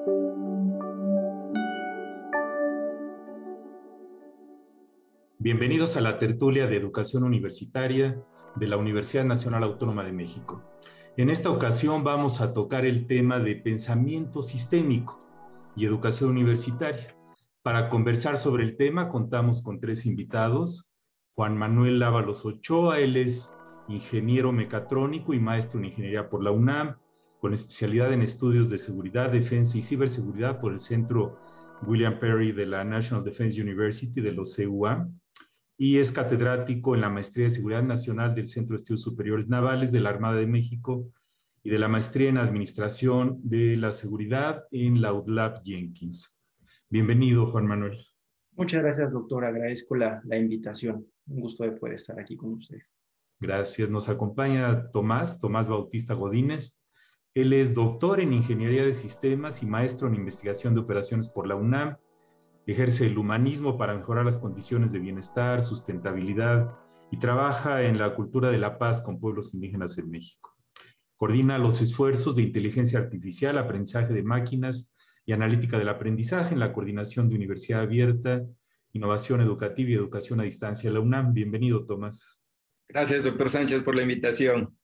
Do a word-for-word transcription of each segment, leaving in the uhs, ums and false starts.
Bienvenidos a la tertulia de educación universitaria de la Universidad Nacional Autónoma de México. En esta ocasión vamos a tocar el tema de pensamiento sistémico y educación universitaria. Para conversar sobre el tema contamos con tres invitados. Juan Manuel Ábalos Ochoa, él es ingeniero mecatrónico y maestro en ingeniería por la UNAM, con especialidad en estudios de seguridad, defensa y ciberseguridad por el Centro William Perry de la National Defense University de los C U A. Y es catedrático en la Maestría de Seguridad Nacional del Centro de Estudios Superiores Navales de la Armada de México y de la Maestría en Administración de la Seguridad en la U D L A B Jenkins. Bienvenido, Juan Manuel. Muchas gracias, doctor. Agradezco la, la invitación. Un gusto de poder estar aquí con ustedes. Gracias. Nos acompaña Tomás, Tomás Bautista Godínez. Él es doctor en Ingeniería de Sistemas y maestro en Investigación de Operaciones por la UNAM. Ejerce el humanismo para mejorar las condiciones de bienestar, sustentabilidad y trabaja en la cultura de la paz con pueblos indígenas en México. Coordina los esfuerzos de inteligencia artificial, aprendizaje de máquinas y analítica del aprendizaje en la coordinación de Universidad Abierta, Innovación Educativa y Educación a Distancia de la UNAM. Bienvenido, Tomás. Gracias, doctor Sánchez, por la invitación.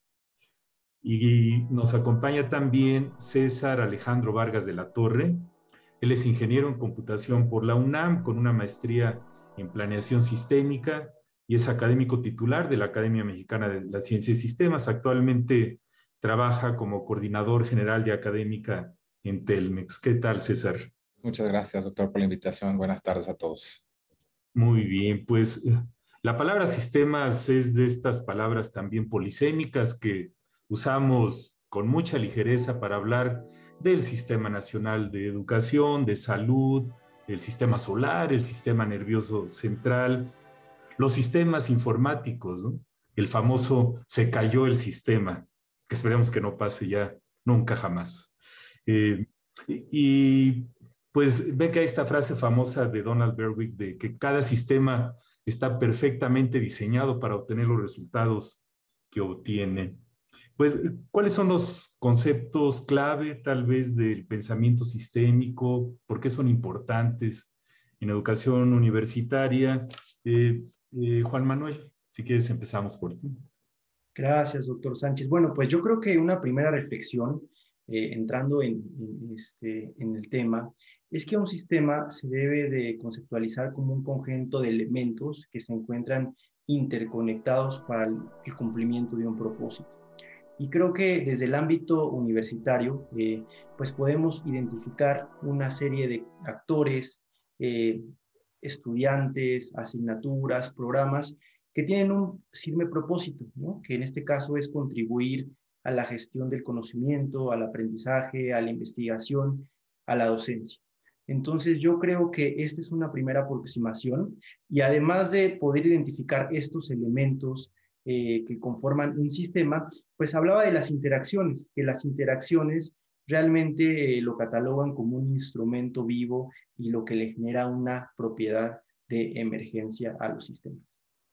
Y nos acompaña también César Alejandro Vargas de la Torre. Él es ingeniero en computación por la UNAM con una maestría en planeación sistémica y es académico titular de la Academia Mexicana de la Ciencia y Sistemas. Actualmente trabaja como coordinador general de académica en Telmex. ¿Qué tal, César? Muchas gracias, doctor, por la invitación. Buenas tardes a todos. Muy bien, pues la palabra sistemas es de estas palabras también polisémicas que usamos con mucha ligereza para hablar del Sistema Nacional de Educación, de Salud, el Sistema Solar, el Sistema Nervioso Central, los sistemas informáticos, ¿no? El famoso se cayó el sistema, que esperemos que no pase ya nunca jamás. Eh, y, y pues ve que hay esta frase famosa de Donald Berwick de que cada sistema está perfectamente diseñado para obtener los resultados que obtiene. Pues, ¿cuáles son los conceptos clave, tal vez, del pensamiento sistémico? ¿Por qué son importantes en educación universitaria? Eh, eh, Juan Manuel, si quieres empezamos por ti. Gracias, doctor Sánchez. Bueno, pues yo creo que una primera reflexión, eh, entrando en, en, este, en el tema, es que un sistema se debe de conceptualizar como un conjunto de elementos que se encuentran interconectados para el, el cumplimiento de un propósito. Y creo que desde el ámbito universitario, eh, pues podemos identificar una serie de actores, eh, estudiantes, asignaturas, programas que tienen un firme propósito, ¿no? Que en este caso es contribuir a la gestión del conocimiento, al aprendizaje, a la investigación, a la docencia. Entonces yo creo que esta es una primera aproximación y además de poder identificar estos elementos Eh, que conforman un sistema, pues hablaba de las interacciones, que las interacciones realmente eh, lo catalogan como un instrumento vivo y lo que le genera una propiedad de emergencia a los sistemas.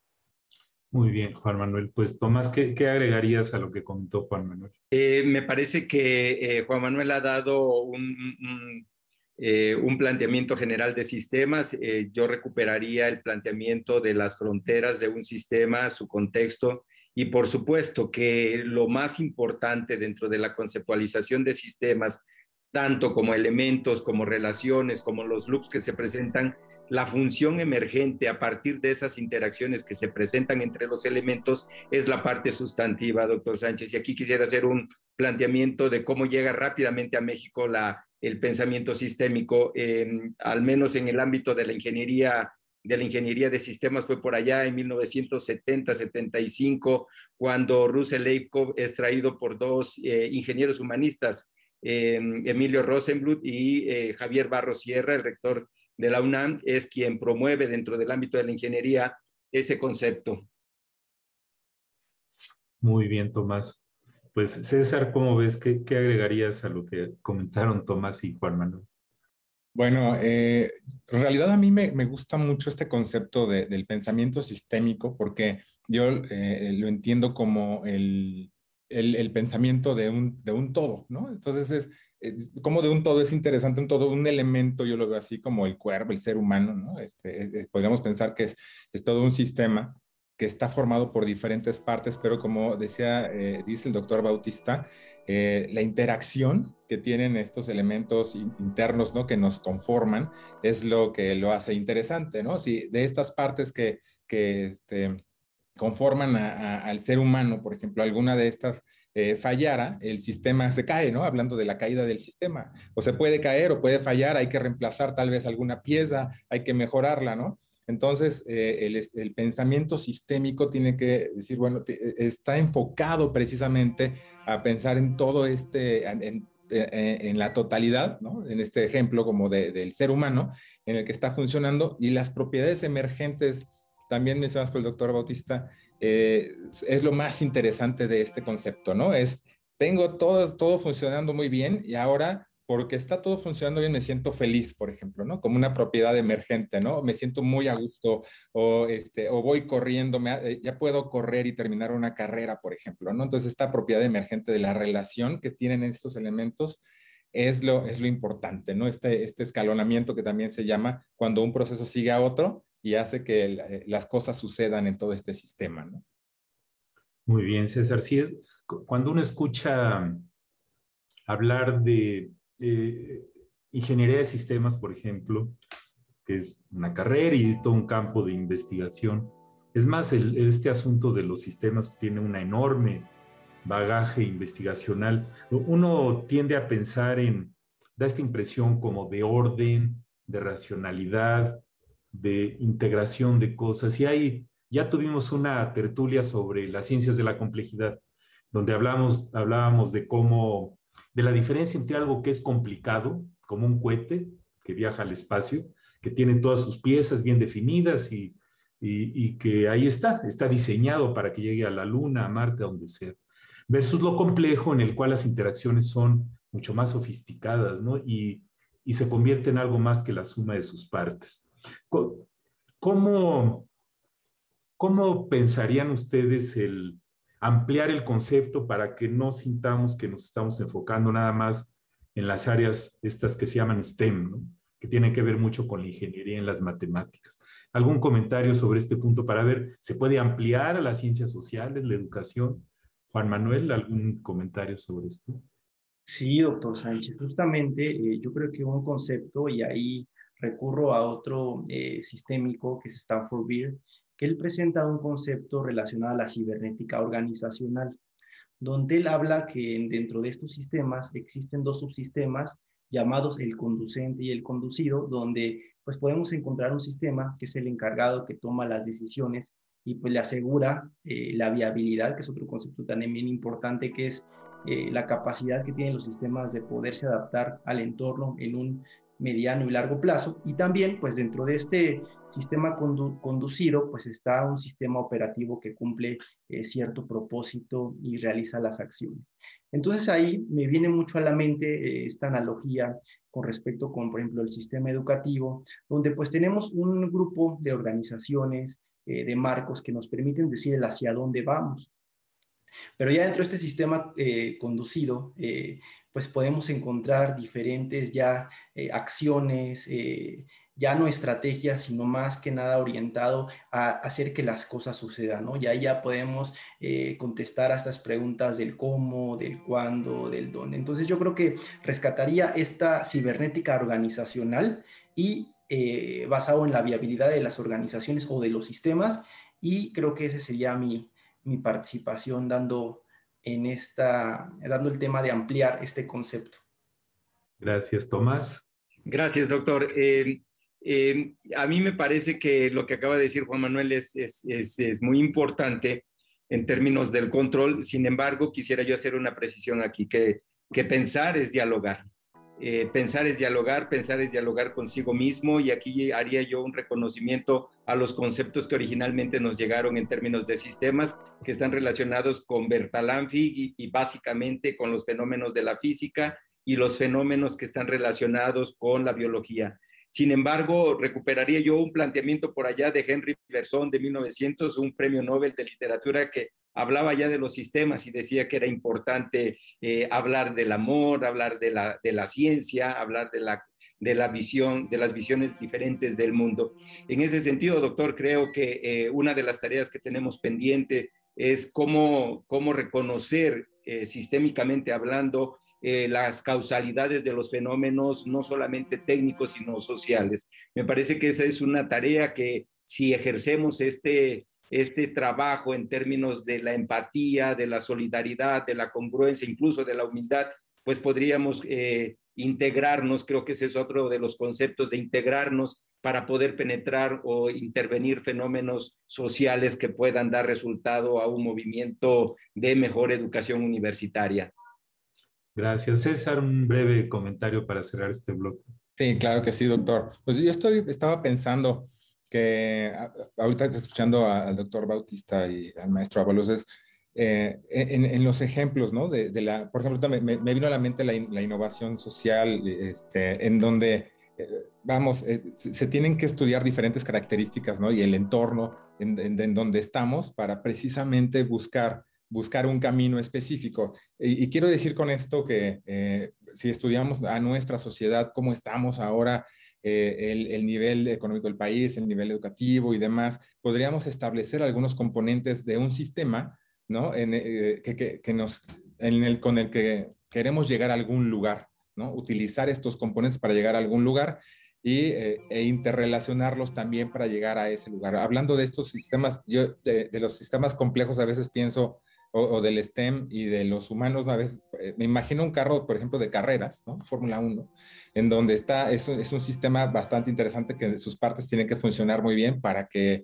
Muy bien, Juan Manuel. Pues, Tomás, ¿qué, qué agregarías a lo que comentó Juan Manuel? Eh, me parece que eh, Juan Manuel ha dado un... un Eh, un planteamiento general de sistemas. Eh, yo recuperaría el planteamiento de las fronteras de un sistema, su contexto, y por supuesto que lo más importante dentro de la conceptualización de sistemas, tanto como elementos, como relaciones, como los loops que se presentan, la función emergente a partir de esas interacciones que se presentan entre los elementos es la parte sustantiva, doctor Sánchez. Y aquí quisiera hacer un planteamiento de cómo llega rápidamente a México la el pensamiento sistémico, eh, al menos en el ámbito de la ingeniería, de la ingeniería de sistemas, fue por allá en mil novecientos setenta, setenta y cinco, cuando Russell Leibkow es traído por dos eh, ingenieros humanistas, eh, Emilio Rosenbluth y eh, Javier Barros Sierra, el rector de la UNAM, es quien promueve dentro del ámbito de la ingeniería ese concepto. Muy bien, Tomás. Pues, César, ¿cómo ves? ¿Qué, qué agregarías a lo que comentaron Tomás y Juan Manuel? Bueno, eh, en realidad a mí me, me gusta mucho este concepto de, del pensamiento sistémico porque yo eh, lo entiendo como el, el, el pensamiento de un, de un todo, ¿no? Entonces es eh, como de un todo es interesante, un todo, un elemento, yo lo veo así como el cuerpo, el ser humano, ¿no? Este, eh, podríamos pensar que es, es todo un sistema que está formado por diferentes partes, pero como decía, eh, dice el doctor Bautista, eh, la interacción que tienen estos elementos internos, ¿no? Que nos conforman, es lo que lo hace interesante, ¿no? Si de estas partes que, que este, conforman a, a, al ser humano, por ejemplo, alguna de estas eh, fallara, el sistema se cae, ¿no? Hablando de la caída del sistema. O se puede caer o puede fallar, hay que reemplazar tal vez alguna pieza, hay que mejorarla, ¿no? Entonces, eh, el, el pensamiento sistémico tiene que decir, bueno, está enfocado precisamente a pensar en todo este, en, en, en la totalidad, ¿no? En este ejemplo como de, del ser humano, en el que está funcionando, y las propiedades emergentes, también mencionadas por el doctor Bautista, eh, es lo más interesante de este concepto, ¿no? Es, tengo todo, todo funcionando muy bien y ahora, porque está todo funcionando bien, me siento feliz, por ejemplo, ¿no? Como una propiedad emergente, ¿no? Me siento muy a gusto, o, este, o voy corriendo, me, ya puedo correr y terminar una carrera, por ejemplo, ¿no? Entonces, esta propiedad emergente de la relación que tienen estos elementos es lo, es lo importante, ¿no? Este, este escalonamiento que también se llama cuando un proceso sigue a otro y hace que el, las cosas sucedan en todo este sistema, ¿no? Muy bien, César. Sí, cuando uno escucha hablar de eh, ingeniería de sistemas, por ejemplo, que es una carrera y todo un campo de investigación. Es más, el, este asunto de los sistemas tiene una enorme bagaje investigacional. Uno tiende a pensar en, da esta impresión como de orden, de racionalidad, de integración de cosas. Y ahí ya tuvimos una tertulia sobre las ciencias de la complejidad, donde hablamos, hablábamos de cómo, de la diferencia entre algo que es complicado, como un cohete que viaja al espacio, que tiene todas sus piezas bien definidas y, y, y que ahí está, está diseñado para que llegue a la Luna, a Marte, a donde sea, versus lo complejo en el cual las interacciones son mucho más sofisticadas, ¿no? Y, y se convierte en algo más que la suma de sus partes. ¿Cómo, cómo pensarían ustedes el ampliar el concepto para que no sintamos que nos estamos enfocando nada más en las áreas estas que se llaman STEM, ¿no? Que tienen que ver mucho con la ingeniería en las matemáticas? ¿Algún comentario sobre este punto para ver, se puede ampliar a las ciencias sociales, la educación? Juan Manuel, ¿algún comentario sobre esto? Sí, doctor Sánchez, justamente eh, yo creo que un concepto, y ahí recurro a otro eh, sistémico que es Stanford Beer, que él presenta un concepto relacionado a la cibernética organizacional, donde él habla que dentro de estos sistemas existen dos subsistemas llamados el conducente y el conducido, donde pues podemos encontrar un sistema que es el encargado que toma las decisiones y pues le asegura eh, la viabilidad, que es otro concepto también bien importante, que es eh, la capacidad que tienen los sistemas de poderse adaptar al entorno en un mediano y largo plazo. Y también, pues dentro de este sistema condu conducido, pues está un sistema operativo que cumple eh, cierto propósito y realiza las acciones. Entonces ahí me viene mucho a la mente eh, esta analogía con respecto con, por ejemplo, el sistema educativo, donde pues tenemos un grupo de organizaciones, eh, de marcos que nos permiten decir hacia dónde vamos. Pero ya dentro de este sistema eh, conducido, eh, pues podemos encontrar diferentes ya eh, acciones, eh, ya no estrategias, sino más que nada orientado a hacer que las cosas sucedan, ¿no? Y ahí ya podemos eh, contestar a estas preguntas del cómo, del cuándo, del dónde. Entonces yo creo que rescataría esta cibernética organizacional y eh, basado en la viabilidad de las organizaciones o de los sistemas, y creo que ese sería mi, mi participación dando, en esta, dando el tema de ampliar este concepto. Gracias, Tomás. Gracias, doctor. Eh, eh, a mí me parece que lo que acaba de decir Juan Manuel es, es, es, es muy importante en términos del control. Sin embargo, quisiera yo hacer una precisión aquí, que, que pensar es dialogar. Eh, pensar es dialogar, pensar es dialogar consigo mismo, y aquí haría yo un reconocimiento a los conceptos que originalmente nos llegaron en términos de sistemas, que están relacionados con Bertalanffy y, y básicamente con los fenómenos de la física y los fenómenos que están relacionados con la biología. Sin embargo, recuperaría yo un planteamiento por allá de Henry Bergson de mil novecientos, un premio Nobel de literatura que hablaba ya de los sistemas y decía que era importante eh, hablar del amor, hablar de la, de la ciencia, hablar de la, de la visión, de las visiones diferentes del mundo. En ese sentido, doctor, creo que eh, una de las tareas que tenemos pendiente es cómo, cómo reconocer eh, sistémicamente hablando Eh, las causalidades de los fenómenos, no solamente técnicos, sino sociales. Me parece que esa es una tarea que si ejercemos este, este trabajo en términos de la empatía, de la solidaridad, de la congruencia, incluso de la humildad, pues podríamos eh, integrarnos, creo que ese es otro de los conceptos de integrarnos para poder penetrar o intervenir fenómenos sociales que puedan dar resultado a un movimiento de mejor educación universitaria. Gracias. César, un breve comentario para cerrar este bloque. Sí, claro que sí, doctor. Pues yo estoy, estaba pensando que ahorita escuchando al doctor Bautista y al maestro Ábalos, es, eh, en, en los ejemplos, ¿no? De, de la, por ejemplo, me, me vino a la mente la, la innovación social, este, en donde, eh, vamos, eh, se, se tienen que estudiar diferentes características, ¿no? Y el entorno en, en, en donde estamos para precisamente buscar buscar un camino específico. Y, y quiero decir con esto que eh, si estudiamos a nuestra sociedad, cómo estamos ahora, eh, el, el nivel económico del país, el nivel educativo y demás, podríamos establecer algunos componentes de un sistema, ¿no? En, eh, que, que, que nos, en el, con el que queremos llegar a algún lugar, ¿no? Utilizar estos componentes para llegar a algún lugar y, eh, e interrelacionarlos también para llegar a ese lugar. Hablando de estos sistemas, yo de, de los sistemas complejos a veces pienso O, o del STEM y de los humanos, a veces eh, me imagino un carro, por ejemplo, de carreras, ¿no? Fórmula uno, en donde está, es, es un sistema bastante interesante que sus partes tienen que funcionar muy bien para que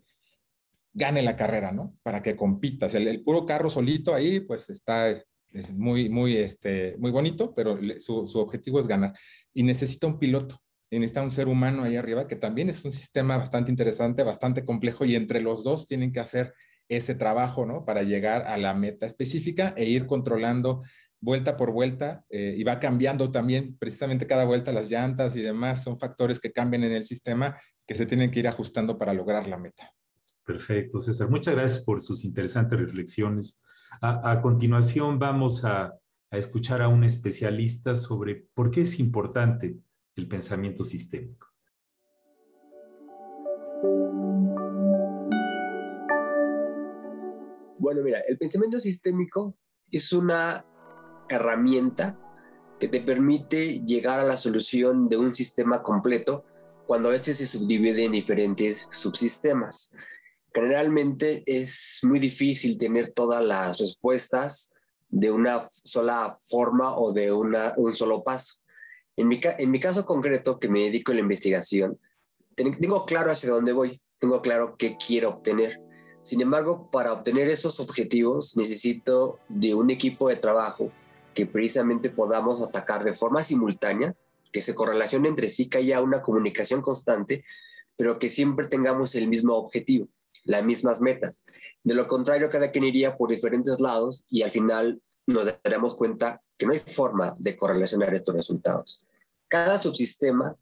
gane la carrera, ¿no? Para que compita. O sea, el, el puro carro solito ahí, pues está es muy, muy, este, muy bonito, pero le, su, su objetivo es ganar. Y necesita un piloto, y necesita un ser humano ahí arriba, que también es un sistema bastante interesante, bastante complejo, y entre los dos tienen que hacer ese trabajo, ¿no? Para llegar a la meta específica e ir controlando vuelta por vuelta eh, y va cambiando también precisamente cada vuelta las llantas y demás. Son factores que cambian en el sistema que se tienen que ir ajustando para lograr la meta. Perfecto, César. Muchas gracias por sus interesantes reflexiones. A, a continuación vamos a, a escuchar a un especialista sobre por qué es importante el pensamiento sistémico. Bueno, mira, el pensamiento sistémico es una herramienta que te permite llegar a la solución de un sistema completo cuando este se subdivide en diferentes subsistemas. Generalmente es muy difícil tener todas las respuestas de una sola forma o de una, un solo paso. En mi, en mi caso concreto, que me dedico a la investigación, tengo claro hacia dónde voy, tengo claro qué quiero obtener. Sin embargo, para obtener esos objetivos necesito de un equipo de trabajo que precisamente podamos atacar de forma simultánea, que se correlacione entre sí, que haya una comunicación constante, pero que siempre tengamos el mismo objetivo, las mismas metas. De lo contrario, cada quien iría por diferentes lados y al final nos daremos cuenta que no hay forma de correlacionar estos resultados. Cada subsistema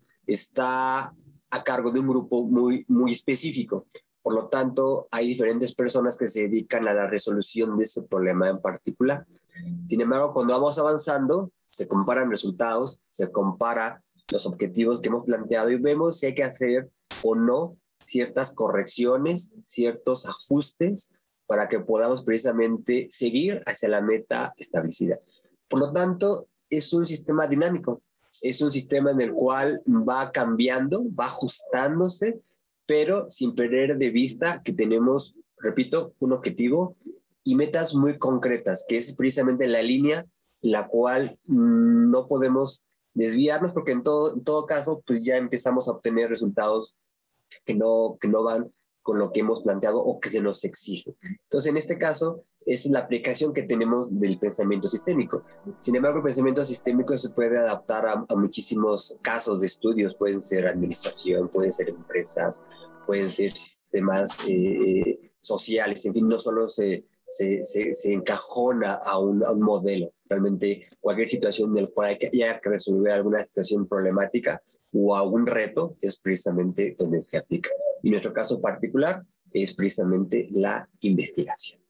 está a cargo de un grupo muy, muy específico. Por lo tanto, hay diferentes personas que se dedican a la resolución de ese problema en particular. Sin embargo, cuando vamos avanzando, se comparan resultados, se compara los objetivos que hemos planteado y vemos si hay que hacer o no ciertas correcciones, ciertos ajustes para que podamos precisamente seguir hacia la meta establecida. Por lo tanto, es un sistema dinámico, es un sistema en el cual va cambiando, va ajustándose, pero sin perder de vista que tenemos, repito, un objetivo y metas muy concretas, que es precisamente la línea la cual no podemos desviarnos, porque en todo, en todo caso, pues ya empezamos a obtener resultados que no, que no van con lo que hemos planteado o que se nos exige. Entonces, en este caso, es la aplicación que tenemos del pensamiento sistémico. Sin embargo, el pensamiento sistémico se puede adaptar a, a muchísimos casos de estudios. Pueden ser administración, pueden ser empresas, pueden ser sistemas eh, sociales. En fin, no solo se, se, se, se encajona a un, a un modelo. Realmente, cualquier situación en la cual haya que resolver alguna situación problemática, o a un reto, es precisamente donde se aplica. Y nuestro caso particular es precisamente la investigación.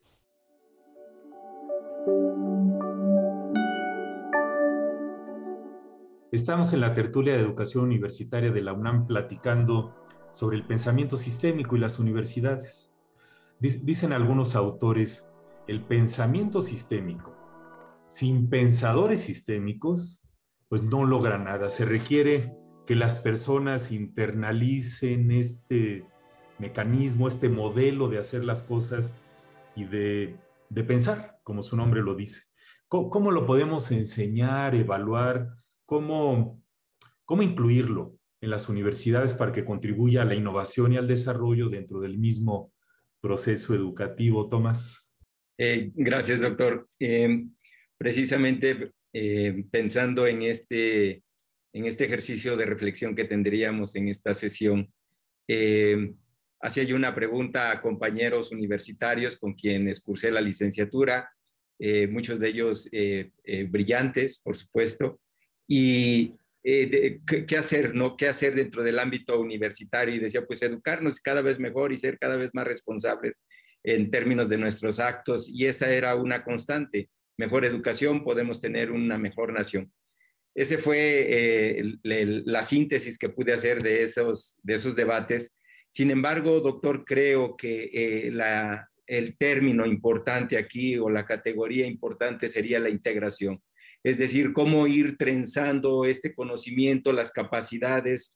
Estamos en la tertulia de educación universitaria de la UNAM platicando sobre el pensamiento sistémico y las universidades. Dicen algunos autores, el pensamiento sistémico, sin pensadores sistémicos, pues no logra nada. Se requiere que las personas internalicen este mecanismo, este modelo de hacer las cosas y de, de pensar, como su nombre lo dice. ¿Cómo, cómo lo podemos enseñar, evaluar? ¿Cómo, cómo incluirlo en las universidades para que contribuya a la innovación y al desarrollo dentro del mismo proceso educativo, Tomás? Eh, gracias, doctor. Eh, precisamente eh, pensando en este, en este ejercicio de reflexión que tendríamos en esta sesión, eh, hacía yo una pregunta a compañeros universitarios con quienes cursé la licenciatura, eh, muchos de ellos eh, eh, brillantes, por supuesto, y eh, de, ¿qué, ¿qué hacer, no? ¿Qué hacer dentro del ámbito universitario? Y decía, pues educarnos cada vez mejor y ser cada vez más responsables en términos de nuestros actos, y esa era una constante. Mejor educación, podemos tener una mejor nación. Ese fue eh, el, el, la síntesis que pude hacer de esos, de esos debates. Sin embargo, doctor, creo que eh, la, el término importante aquí o la categoría importante sería la integración. Es decir, cómo ir trenzando este conocimiento, las capacidades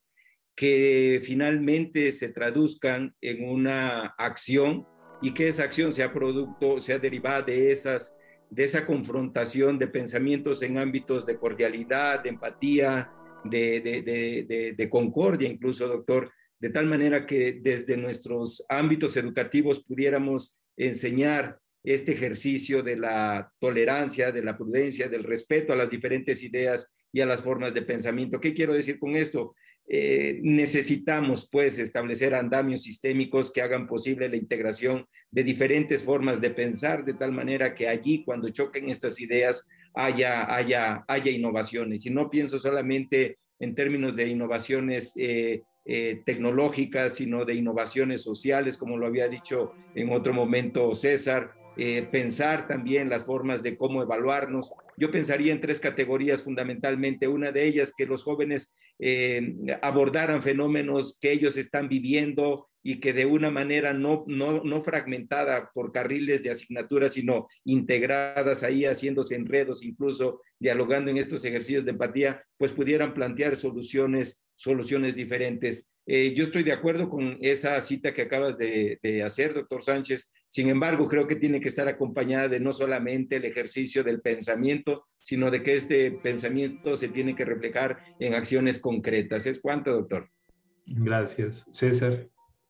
que finalmente se traduzcan en una acción y que esa acción sea producto, sea derivada de, esas, de esa confrontación de pensamientos en ámbitos de cordialidad, de empatía, de, de, de, de, de concordia incluso, doctor, de tal manera que desde nuestros ámbitos educativos pudiéramos enseñar este ejercicio de la tolerancia, de la prudencia, del respeto a las diferentes ideas y a las formas de pensamiento. ¿Qué quiero decir con esto? Eh, necesitamos pues establecer andamios sistémicos que hagan posible la integración de diferentes formas de pensar, de tal manera que allí cuando choquen estas ideas haya, haya, haya innovaciones. Y no pienso solamente en términos de innovaciones eh, eh, tecnológicas, sino de innovaciones sociales, como lo había dicho en otro momento César. Eh, pensar también las formas de cómo evaluarnos. Yo pensaría en tres categorías fundamentalmente. Una de ellas, que los jóvenes eh, abordaran fenómenos que ellos están viviendo y que de una manera no, no, no fragmentada por carriles de asignaturas, sino integradas ahí, haciéndose enredos, incluso dialogando en estos ejercicios de empatía, pues pudieran plantear soluciones, soluciones diferentes. Eh, yo estoy de acuerdo con esa cita que acabas de, de hacer, doctor Sánchez. Sin embargo, creo que tiene que estar acompañada de no solamente el ejercicio del pensamiento, sino de que este pensamiento se tiene que reflejar en acciones concretas. ¿Es cuánto, doctor? Gracias. César.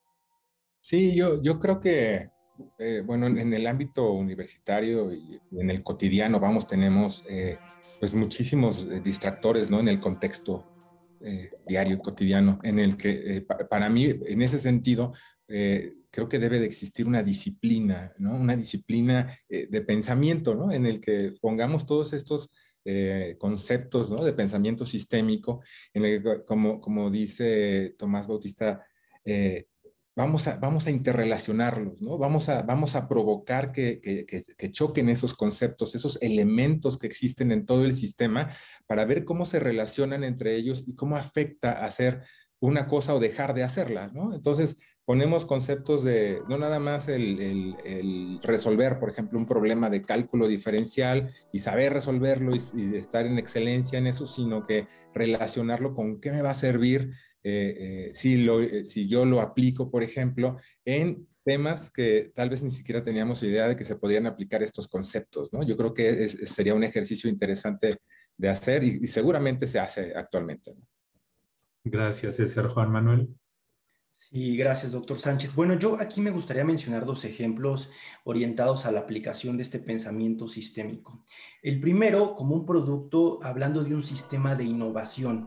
Sí, yo, yo creo que, eh, bueno, en, en el ámbito universitario y en el cotidiano, vamos, tenemos eh, pues muchísimos distractores, ¿no? En el contexto Eh, diario, cotidiano, en el que eh, pa para mí, en ese sentido, eh, creo que debe de existir una disciplina, ¿no? Una disciplina eh, de pensamiento, ¿no? En el que pongamos todos estos eh, conceptos, ¿no? De pensamiento sistémico, en el que, como, como dice Tomás Bautista, eh, Vamos a, vamos a interrelacionarlos, ¿no? Vamos a, vamos a provocar que, que, que, que choquen esos conceptos, esos elementos que existen en todo el sistema para ver cómo se relacionan entre ellos y cómo afecta hacer una cosa o dejar de hacerla, ¿no? Entonces, ponemos conceptos de, no nada más el, el, el resolver, por ejemplo, un problema de cálculo diferencial y saber resolverlo y, y estar en excelencia en eso, sino que relacionarlo con qué me va a servir Eh, eh, si, lo, eh, si yo lo aplico, por ejemplo, en temas que tal vez ni siquiera teníamos idea de que se podían aplicar estos conceptos, ¿no? Yo creo que es, sería un ejercicio interesante de hacer y, y seguramente se hace actualmente, ¿no? Gracias, César. Juan Manuel. Sí, gracias, doctor Sánchez. Bueno, yo aquí me gustaría mencionar dos ejemplos orientados a la aplicación de este pensamiento sistémico. El primero, como un producto, hablando de un sistema de innovación.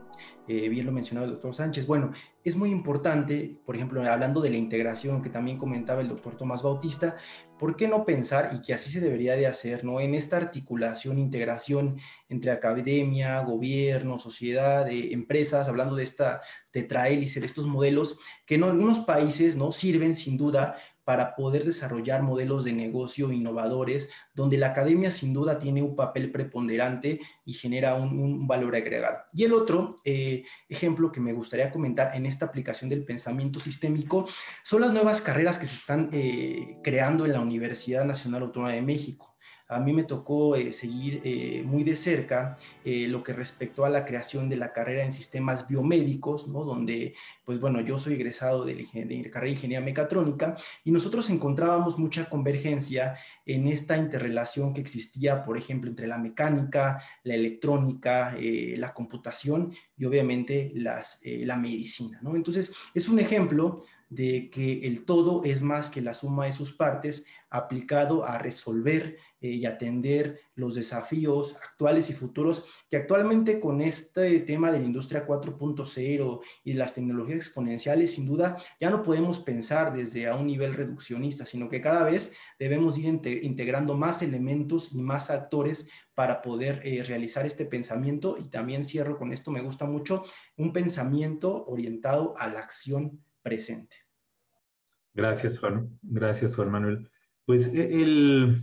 eh, bien lo mencionaba el doctor Sánchez. Bueno, es muy importante, por ejemplo, hablando de la integración que también comentaba el doctor Tomás Bautista, ¿por qué no pensar, y que así se debería de hacer, ¿no?, en esta articulación, integración entre academia, gobierno, sociedad, eh, empresas, hablando de esta tetrahélice, de estos modelos que en algunos países, ¿no?, sirven sin duda para poder desarrollar modelos de negocio innovadores, donde la academia sin duda tiene un papel preponderante y genera un, un valor agregado. Y el otro eh, ejemplo que me gustaría comentar en esta aplicación del pensamiento sistémico son las nuevas carreras que se están eh, creando en la Universidad Nacional Autónoma de México. A mí me tocó eh, seguir eh, muy de cerca eh, lo que respectó a la creación de la carrera en sistemas biomédicos, ¿no?, donde, pues bueno, yo soy egresado de la, de la carrera de Ingeniería Mecatrónica y nosotros encontrábamos mucha convergencia en esta interrelación que existía, por ejemplo, entre la mecánica, la electrónica, eh, la computación y obviamente las, eh, la medicina, ¿no? Entonces, es un ejemplo de que el todo es más que la suma de sus partes aplicado a resolver eh, y atender los desafíos actuales y futuros que actualmente con este tema de la industria cuatro punto cero y las tecnologías exponenciales, sin duda, ya no podemos pensar desde a un nivel reduccionista, sino que cada vez debemos ir integrando más elementos y más actores para poder eh, realizar este pensamiento. Y también cierro con esto, me gusta mucho, un pensamiento orientado a la acción presente. Gracias, Juan. Gracias, Juan Manuel. Pues el,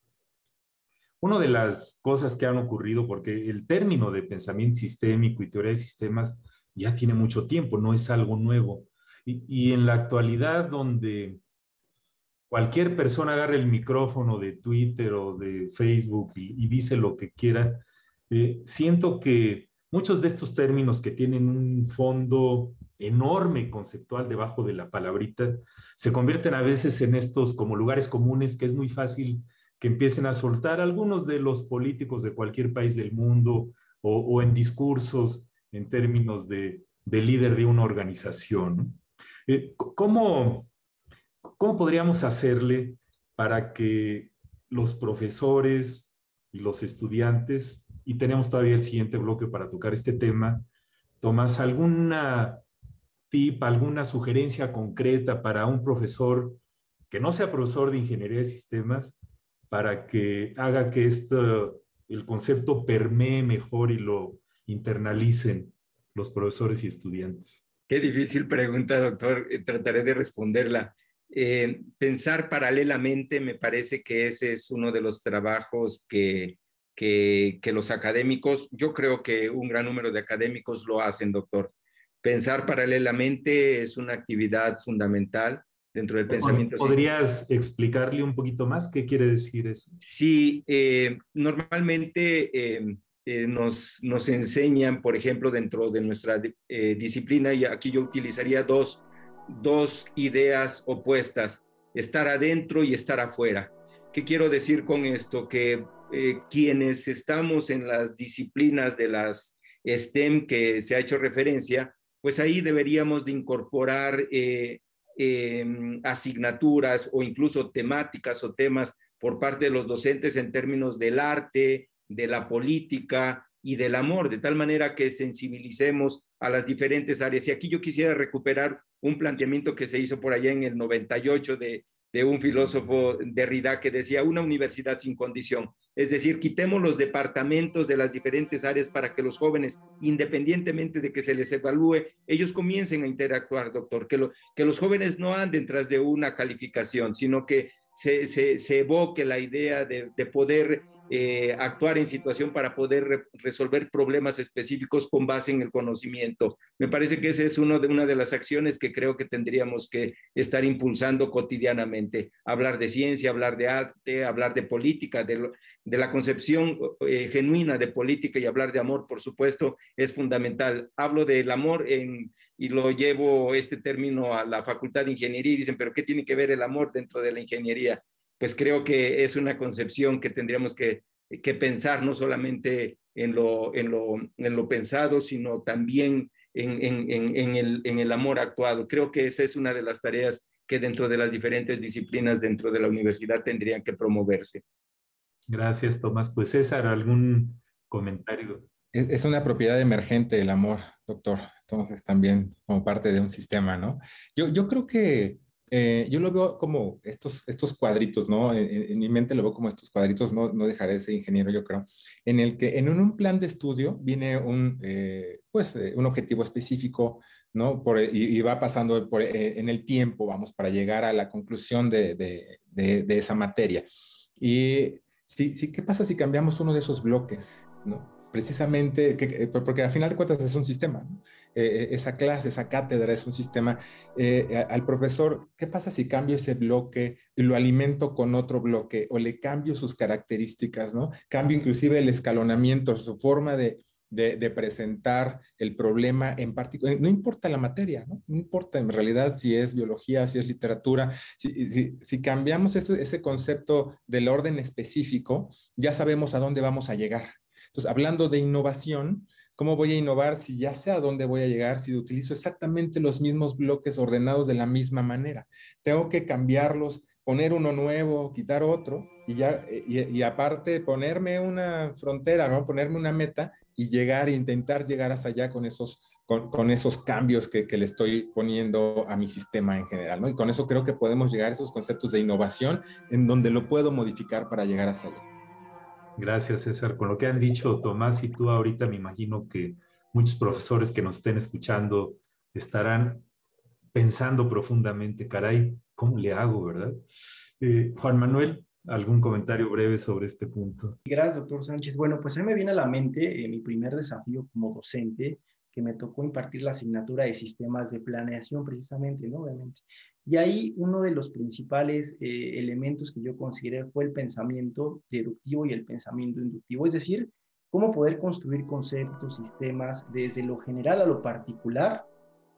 una de las cosas que han ocurrido, porque el término de pensamiento sistémico y teoría de sistemas ya tiene mucho tiempo, no es algo nuevo. Y, y en la actualidad, donde cualquier persona agarra el micrófono de Twitter o de Facebook y, y dice lo que quiera, eh, siento que muchos de estos términos que tienen un fondo enorme conceptual debajo de la palabrita, se convierten a veces en estos como lugares comunes que es muy fácil que empiecen a soltar algunos de los políticos de cualquier país del mundo o, o en discursos en términos de, de líder de una organización, ¿no? Eh, ¿cómo, ¿Cómo podríamos hacerle para que los profesores y los estudiantes, y tenemos todavía el siguiente bloque para tocar este tema, Tomás, alguna tip, alguna sugerencia concreta para un profesor que no sea profesor de ingeniería de sistemas, para que haga que esto, el concepto permee mejor y lo internalicen los profesores y estudiantes? Qué difícil pregunta, doctor. Trataré de responderla. Eh, pensar paralelamente, me parece que ese es uno de los trabajos que, que, que los académicos, yo creo que un gran número de académicos lo hacen, doctor. Pensar paralelamente es una actividad fundamental dentro del pensamiento. ¿Podrías explicarle un poquito más qué quiere decir eso? Sí, eh, normalmente eh, eh, nos, nos enseñan, por ejemplo, dentro de nuestra eh, disciplina, y aquí yo utilizaría dos, dos ideas opuestas, estar adentro y estar afuera. ¿Qué quiero decir con esto? Que eh, quienes estamos en las disciplinas de las STEM que se ha hecho referencia, pues ahí deberíamos de incorporar eh, eh, asignaturas o incluso temáticas o temas por parte de los docentes en términos del arte, de la política y del amor, de tal manera que sensibilicemos a las diferentes áreas. Y aquí yo quisiera recuperar un planteamiento que se hizo por allá en el noventa y ocho de, de un filósofo, Derrida, que decía una universidad sin condición. Es decir, quitemos los departamentos de las diferentes áreas para que los jóvenes, independientemente de que se les evalúe, ellos comiencen a interactuar, doctor, que, lo, que los jóvenes no anden tras de una calificación, sino que se, se, se evoque la idea de, de poder eh, actuar en situación para poder re, resolver problemas específicos con base en el conocimiento. Me parece que esa es uno de, una de las acciones que creo que tendríamos que estar impulsando cotidianamente. Hablar de ciencia, hablar de arte, hablar de política, de, lo, de la concepción eh, genuina de política, y hablar de amor, por supuesto, es fundamental. Hablo del amor en, y lo llevo este término a la Facultad de Ingeniería y dicen, ¿pero qué tiene que ver el amor dentro de la ingeniería? Pues creo que es una concepción que tendríamos que, que pensar no solamente en lo, en lo, en lo pensado, sino también en, en, en, en, el, en el amor actuado. Creo que esa es una de las tareas que dentro de las diferentes disciplinas dentro de la universidad tendrían que promoverse. Gracias, Tomás. Pues César, ¿algún comentario? Es, es una propiedad emergente el amor. doctor. Entonces también como parte de un sistema, ¿no? Yo, yo creo que eh, yo lo veo como estos, estos cuadritos, ¿no? En, en, mi mente lo veo como estos cuadritos, no, no dejaré de ser ingeniero, yo creo, en el que en un, un plan de estudio viene un, eh, pues, eh, un objetivo específico, ¿no? Por, y, y va pasando por, eh, en el tiempo, vamos, para llegar a la conclusión de, de, de, de esa materia. Y sí, sí, ¿qué pasa si cambiamos uno de esos bloques, ¿no? Precisamente, que, porque al final de cuentas es un sistema, ¿no? Eh, esa clase, esa cátedra es un sistema. Eh, al profesor, ¿qué pasa si cambio ese bloque y lo alimento con otro bloque o le cambio sus características, ¿no? Cambio inclusive el escalonamiento, su forma de, de, de presentar el problema en particular. No importa la materia, ¿no? No importa en realidad si es biología, si es literatura. Si, si, si cambiamos ese, ese concepto del orden específico, ya sabemos a dónde vamos a llegar. Entonces, hablando de innovación, ¿cómo voy a innovar si ya sé a dónde voy a llegar, si utilizo exactamente los mismos bloques ordenados de la misma manera? Tengo que cambiarlos, poner uno nuevo, quitar otro, y, ya, y, y aparte ponerme una frontera, ¿no? Ponerme una meta y llegar, intentar llegar hasta allá con esos, con, con esos cambios que, que le estoy poniendo a mi sistema en general, ¿no? Y con eso creo que podemos llegar a esos conceptos de innovación en donde lo puedo modificar para llegar hacia allá. Gracias, César. Con lo que han dicho Tomás y tú ahorita, me imagino que muchos profesores que nos estén escuchando estarán pensando profundamente, caray, ¿cómo le hago, verdad? Eh, Juan Manuel, ¿algún comentario breve sobre este punto? Gracias, doctor Sánchez. Bueno, pues a mí me viene a la mente eh, mi primer desafío como docente, que me tocó impartir la asignatura de sistemas de planeación precisamente, ¿no? Obviamente. Y ahí uno de los principales eh, elementos que yo consideré fue el pensamiento deductivo y el pensamiento inductivo, es decir, cómo poder construir conceptos, sistemas, desde lo general a lo particular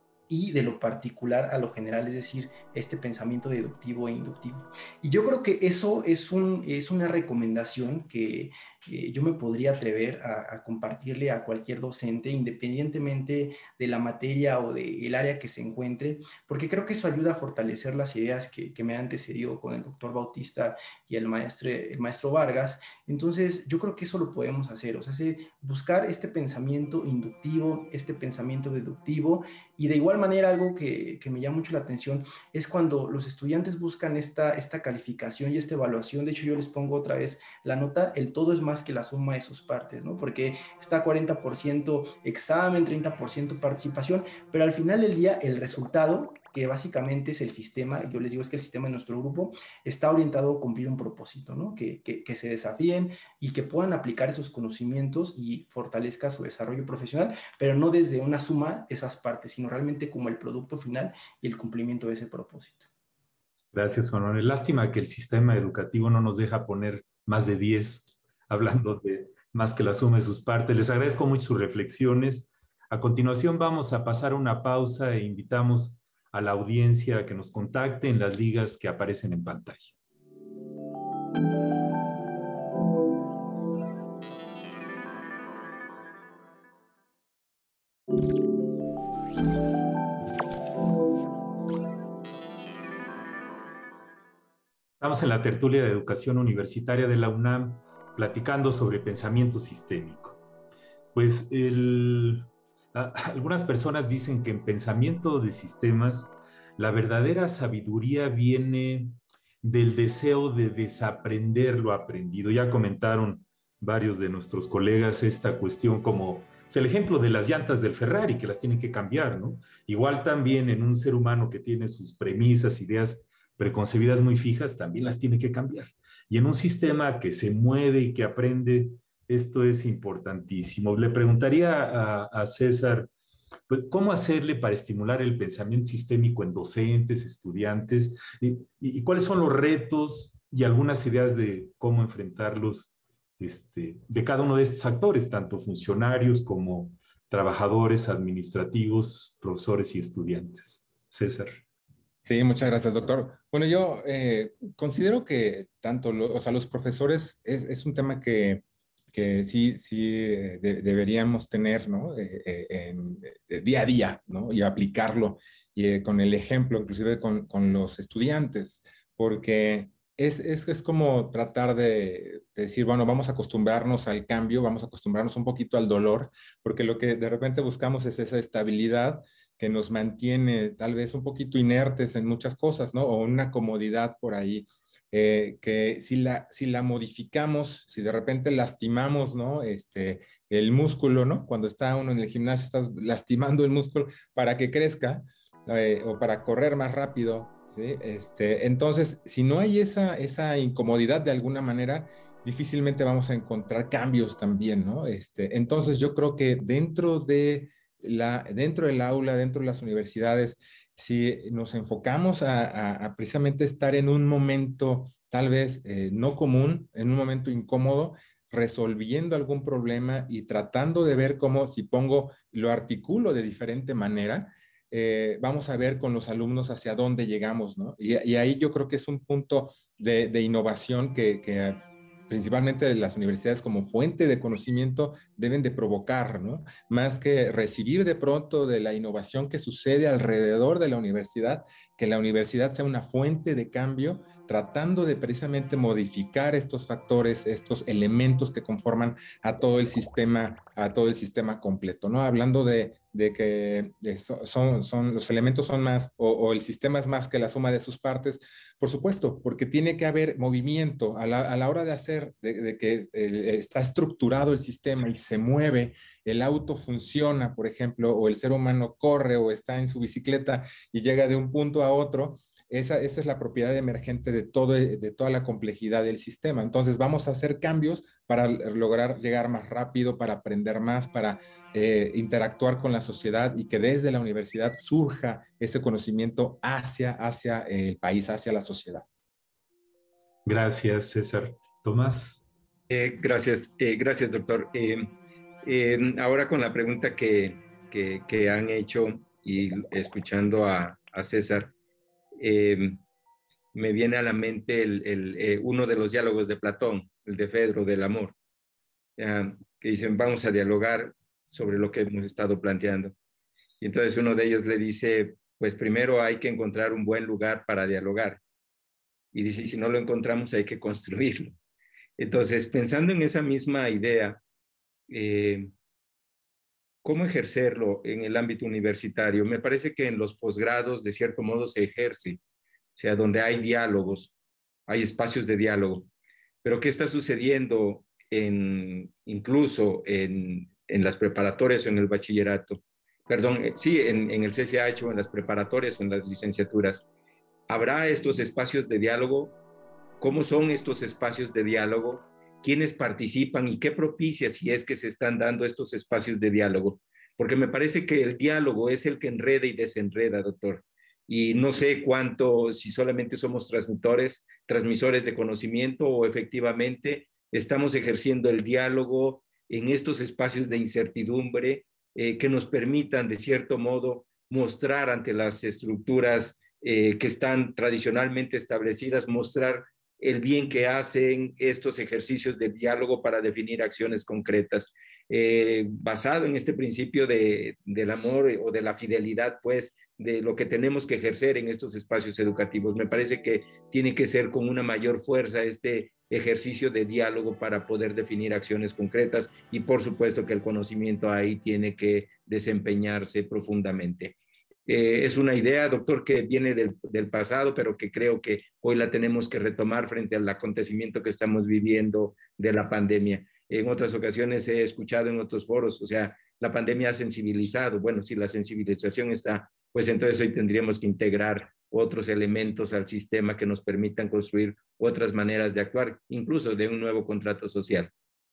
y de lo particular a lo general, es decir, este pensamiento deductivo e inductivo. Y yo creo que eso es, un, es una recomendación que eh, yo me podría atrever a, a compartirle a cualquier docente, independientemente de la materia o del área que se encuentre, porque creo que eso ayuda a fortalecer las ideas que, que me han antecedido con el doctor Bautista y el maestro, el maestro Vargas. Entonces, yo creo que eso lo podemos hacer, o sea, buscar este pensamiento inductivo, este pensamiento deductivo, y de igual manera algo que, que me llama mucho la atención es cuando los estudiantes buscan esta, esta calificación y esta evaluación. De hecho, yo les pongo otra vez la nota, el todo es más que la suma de sus partes, ¿no? Porque está cuarenta por ciento examen, treinta por ciento participación, pero al final del día el resultado, que básicamente es el sistema, yo les digo es que el sistema de nuestro grupo está orientado a cumplir un propósito, ¿no? Que, que, que se desafíen y que puedan aplicar esos conocimientos y fortalezca su desarrollo profesional, pero no desde una suma de esas partes, sino realmente como el producto final y el cumplimiento de ese propósito. Gracias, Juan Manuel. Lástima que el sistema educativo no nos deja poner más de diez, hablando de más que la suma de sus partes. Les agradezco mucho sus reflexiones. A continuación vamos a pasar una pausa e invitamos a la audiencia que nos contacte en las ligas que aparecen en pantalla. Estamos en la tertulia de educación universitaria de la UNAM platicando sobre pensamiento sistémico. Pues el, a, algunas personas dicen que en pensamiento de sistemas la verdadera sabiduría viene del deseo de desaprender lo aprendido. Ya comentaron varios de nuestros colegas esta cuestión como o sea, el ejemplo de las llantas del Ferrari, que las tienen que cambiar, ¿no? Igual también en un ser humano que tiene sus premisas, ideas preconcebidas muy fijas, también las tiene que cambiar. Y en un sistema que se mueve y que aprende, esto es importantísimo. Le preguntaría a, a César, pues, ¿cómo hacerle para estimular el pensamiento sistémico en docentes, estudiantes? Y, y, y cuáles son los retos y algunas ideas de cómo enfrentarlos este, de cada uno de estos actores, tanto funcionarios como trabajadores, administrativos, profesores y estudiantes? César. Sí, muchas gracias, doctor. Bueno, yo eh, considero que tanto lo, o sea, los profesores es, es un tema que, que sí, sí de, deberíamos tener, ¿no? Eh, eh, en, eh, día a día, ¿no? Y aplicarlo y, eh, con el ejemplo, inclusive con, con los estudiantes, porque es, es, es como tratar de, de decir, bueno, vamos a acostumbrarnos al cambio, vamos a acostumbrarnos un poquito al dolor, porque lo que de repente buscamos es esa estabilidad que nos mantiene tal vez un poquito inertes en muchas cosas, ¿no? O una comodidad por ahí, eh, que si la, si la modificamos, si de repente lastimamos, ¿no? Este, el músculo, ¿no? Cuando está uno en el gimnasio, estás lastimando el músculo para que crezca, eh, o para correr más rápido, ¿sí? Este, entonces, si no hay esa, esa incomodidad de alguna manera, difícilmente vamos a encontrar cambios también, ¿no? Este, entonces, yo creo que dentro de la, dentro del aula, dentro de las universidades, si nos enfocamos a, a, a precisamente estar en un momento tal vez eh, no común, en un momento incómodo, resolviendo algún problema y tratando de ver cómo, si pongo, lo articulo de diferente manera, eh, vamos a ver con los alumnos hacia dónde llegamos, ¿no? Y, y ahí yo creo que es un punto de, de innovación que, que principalmente las universidades como fuente de conocimiento deben de provocar, ¿no? Más que recibir de pronto de la innovación que sucede alrededor de la universidad, que la universidad sea una fuente de cambio, tratando de precisamente modificar estos factores, estos elementos que conforman a todo el sistema, a todo el sistema completo, ¿no? Hablando de, de que son, son, los elementos son más, o, o el sistema es más que la suma de sus partes, por supuesto, porque tiene que haber movimiento a la, a la hora de hacer, de, de que eh, está estructurado el sistema y se mueve, el auto funciona, por ejemplo, o el ser humano corre o está en su bicicleta y llega de un punto a otro. Esa, esa es la propiedad emergente de, todo, de toda la complejidad del sistema. Entonces vamos a hacer cambios para lograr llegar más rápido, para aprender más, para eh, interactuar con la sociedad y que desde la universidad surja ese conocimiento hacia, hacia el país, hacia la sociedad. Gracias, César. Tomás. Eh, gracias, eh, gracias, doctor. Eh, eh, ahora con la pregunta que, que, que han hecho y escuchando a, a César, eh, me viene a la mente el, el, eh, uno de los diálogos de Platón, el de Fedro, del amor, eh, que dicen, vamos a dialogar sobre lo que hemos estado planteando. Y entonces uno de ellos le dice, pues primero hay que encontrar un buen lugar para dialogar. Y dice, si no lo encontramos hay que construirlo. Entonces, pensando en esa misma idea, eh, ¿cómo ejercerlo en el ámbito universitario? Me parece que en los posgrados, de cierto modo, se ejerce. O sea, donde hay diálogos, hay espacios de diálogo. Pero ¿qué está sucediendo en, incluso en, en las preparatorias o en el bachillerato? Perdón, eh, sí, en, en el C C H o en las preparatorias o en las licenciaturas. ¿Habrá estos espacios de diálogo? ¿Cómo son estos espacios de diálogo? ¿Quiénes participan y qué propicia si es que se están dando estos espacios de diálogo? Porque me parece que el diálogo es el que enreda y desenreda, doctor. Y no sé cuánto, si solamente somos transmitores, transmisores de conocimiento o efectivamente estamos ejerciendo el diálogo en estos espacios de incertidumbre eh, que nos permitan, de cierto modo, mostrar ante las estructuras eh, que están tradicionalmente establecidas, mostrar el bien que hacen estos ejercicios de diálogo para definir acciones concretas. Eh, basado en este principio de, del amor o de la fidelidad, pues, de lo que tenemos que ejercer en estos espacios educativos. Me parece que tiene que ser con una mayor fuerza este ejercicio de diálogo para poder definir acciones concretas y por supuesto que el conocimiento ahí tiene que desempeñarse profundamente. Eh, es una idea, doctor, que viene del, del pasado, pero que creo que hoy la tenemos que retomar frente al acontecimiento que estamos viviendo de la pandemia. En otras ocasiones he escuchado en otros foros, o sea, la pandemia ha sensibilizado. Bueno, si la sensibilización está, pues entonces hoy tendríamos que integrar otros elementos al sistema que nos permitan construir otras maneras de actuar, incluso de un nuevo contrato social.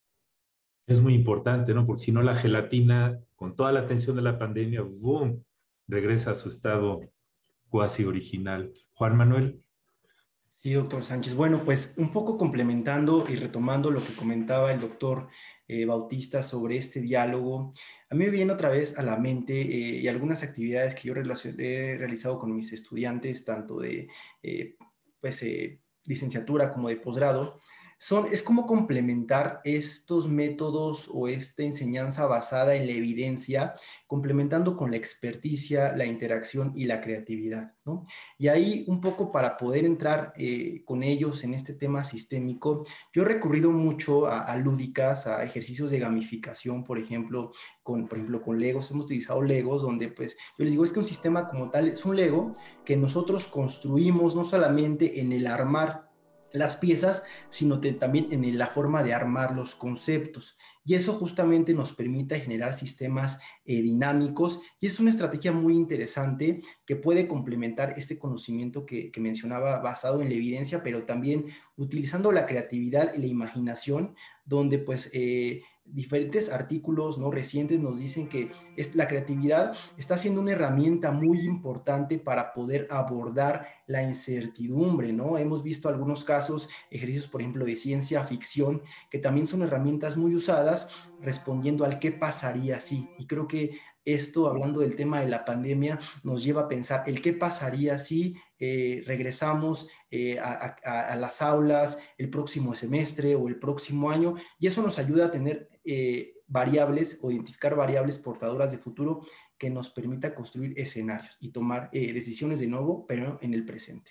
Es muy importante, ¿no? Porque si no, la gelatina, con toda la atención de la pandemia, ¡boom!, regresa a su estado cuasi original. Juan Manuel. Sí, doctor Sánchez. Bueno, pues un poco complementando y retomando lo que comentaba el doctor eh, Bautista sobre este diálogo, a mí me viene otra vez a la mente eh, y algunas actividades que yo he realizado con mis estudiantes, tanto de eh, pues, eh, licenciatura como de posgrado, son, es como complementar estos métodos o esta enseñanza basada en la evidencia, complementando con la experticia, la interacción y la creatividad, ¿no? Y ahí un poco para poder entrar eh, con ellos en este tema sistémico, yo he recurrido mucho a, a lúdicas, a ejercicios de gamificación, por ejemplo, con, por ejemplo, con Legos. Hemos utilizado Legos donde pues yo les digo, es que un sistema como tal es un Lego que nosotros construimos no solamente en el armar las piezas, sino que también en la forma de armar los conceptos. Y eso justamente nos permite generar sistemas eh, dinámicos, y es una estrategia muy interesante que puede complementar este conocimiento que, que mencionaba basado en la evidencia, pero también utilizando la creatividad y la imaginación, donde pues eh, diferentes artículos no recientes nos dicen que es, la creatividad está siendo una herramienta muy importante para poder abordar la incertidumbre, ¿no? Hemos visto algunos casos, ejercicios, por ejemplo, de ciencia ficción, que también son herramientas muy usadas respondiendo al qué pasaría si. Y creo que esto, hablando del tema de la pandemia, nos lleva a pensar el qué pasaría si eh, regresamos eh, a, a, a las aulas el próximo semestre o el próximo año, y eso nos ayuda a tener eh, variables o identificar variables portadoras de futuro que nos permita construir escenarios y tomar eh, decisiones de nuevo, pero en el presente.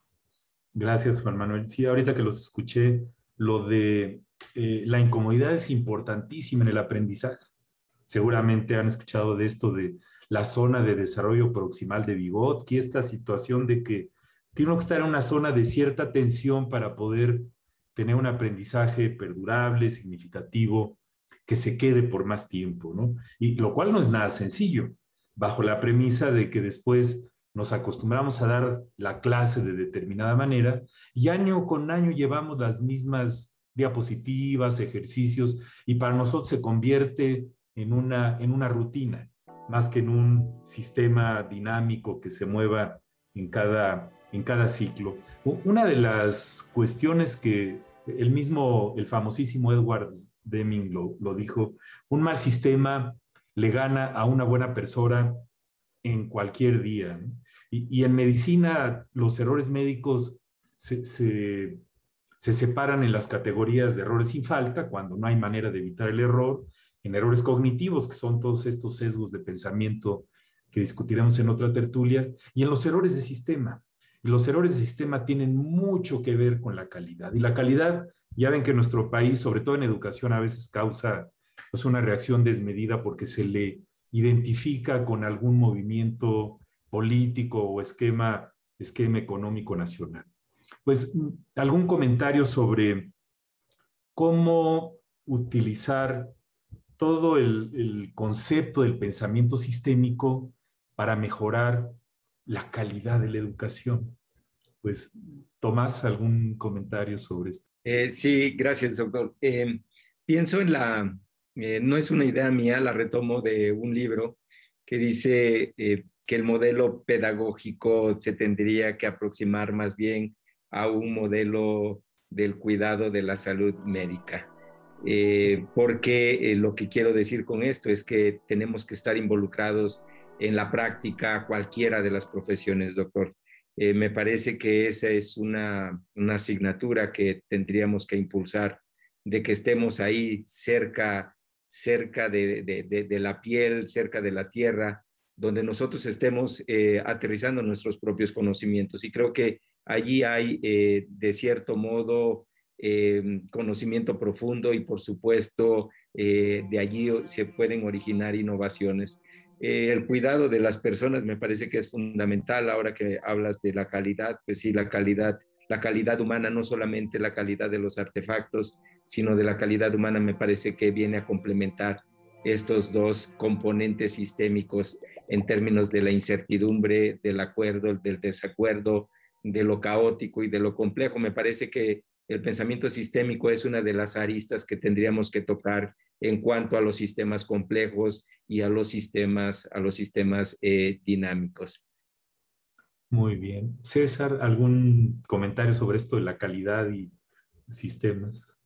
Gracias, Juan Manuel. Sí, ahorita que los escuché, lo de eh, la incomodidad es importantísima en el aprendizaje. Seguramente han escuchado de esto de la zona de desarrollo proximal de Vygotsky, esta situación de que tiene que estar en una zona de cierta tensión para poder tener un aprendizaje perdurable, significativo, que se quede por más tiempo, ¿no? Y lo cual no es nada sencillo, bajo la premisa de que después nos acostumbramos a dar la clase de determinada manera y año con año llevamos las mismas diapositivas, ejercicios, y para nosotros se convierte en una, en una rutina, más que en un sistema dinámico que se mueva en cada, en cada ciclo. Una de las cuestiones que el mismo, el famosísimo Edward Deming lo, lo dijo, un mal sistema le gana a una buena persona en cualquier día, ¿no? Y, y en medicina los errores médicos se, se, se separan en las categorías de errores sin falta, cuando no hay manera de evitar el error, en errores cognitivos, que son todos estos sesgos de pensamiento que discutiremos en otra tertulia, y en los errores de sistema. Y los errores de sistema tienen mucho que ver con la calidad. Y la calidad, ya ven que en nuestro país, sobre todo en educación, a veces causa pues, una reacción desmedida porque se le identifica con algún movimiento político o esquema, esquema económico nacional. Pues, ¿algún comentario sobre cómo utilizar todo el, el concepto del pensamiento sistémico para mejorar la calidad de la educación? Pues, Tomás, ¿algún comentario sobre esto? Eh, sí, gracias, doctor. Eh, pienso en la, eh, no es una idea mía, la retomo de un libro que dice eh, que el modelo pedagógico se tendría que aproximar más bien a un modelo del cuidado de la salud médica. Eh, porque eh, lo que quiero decir con esto es que tenemos que estar involucrados en la práctica cualquiera de las profesiones, doctor. Eh, me parece que esa es una, una asignatura que tendríamos que impulsar, de que estemos ahí cerca, cerca de, de, de, de la piel, cerca de la tierra, donde nosotros estemos eh, aterrizando nuestros propios conocimientos. Y creo que allí hay, eh, de cierto modo, eh, conocimiento profundo y, por supuesto, eh, de allí se pueden originar innovaciones. Eh, el cuidado de las personas me parece que es fundamental. Ahora que hablas de la calidad, pues sí, la calidad, la calidad humana, no solamente la calidad de los artefactos, sino de la calidad humana, me parece que viene a complementar estos dos componentes sistémicos en términos de la incertidumbre, del acuerdo, del desacuerdo, de lo caótico y de lo complejo. Me parece que el pensamiento sistémico es una de las aristas que tendríamos que tocar en cuanto a los sistemas complejos y a los sistemas, a los sistemas eh, dinámicos. Muy bien. César, ¿algún comentario sobre esto de la calidad y sistemas?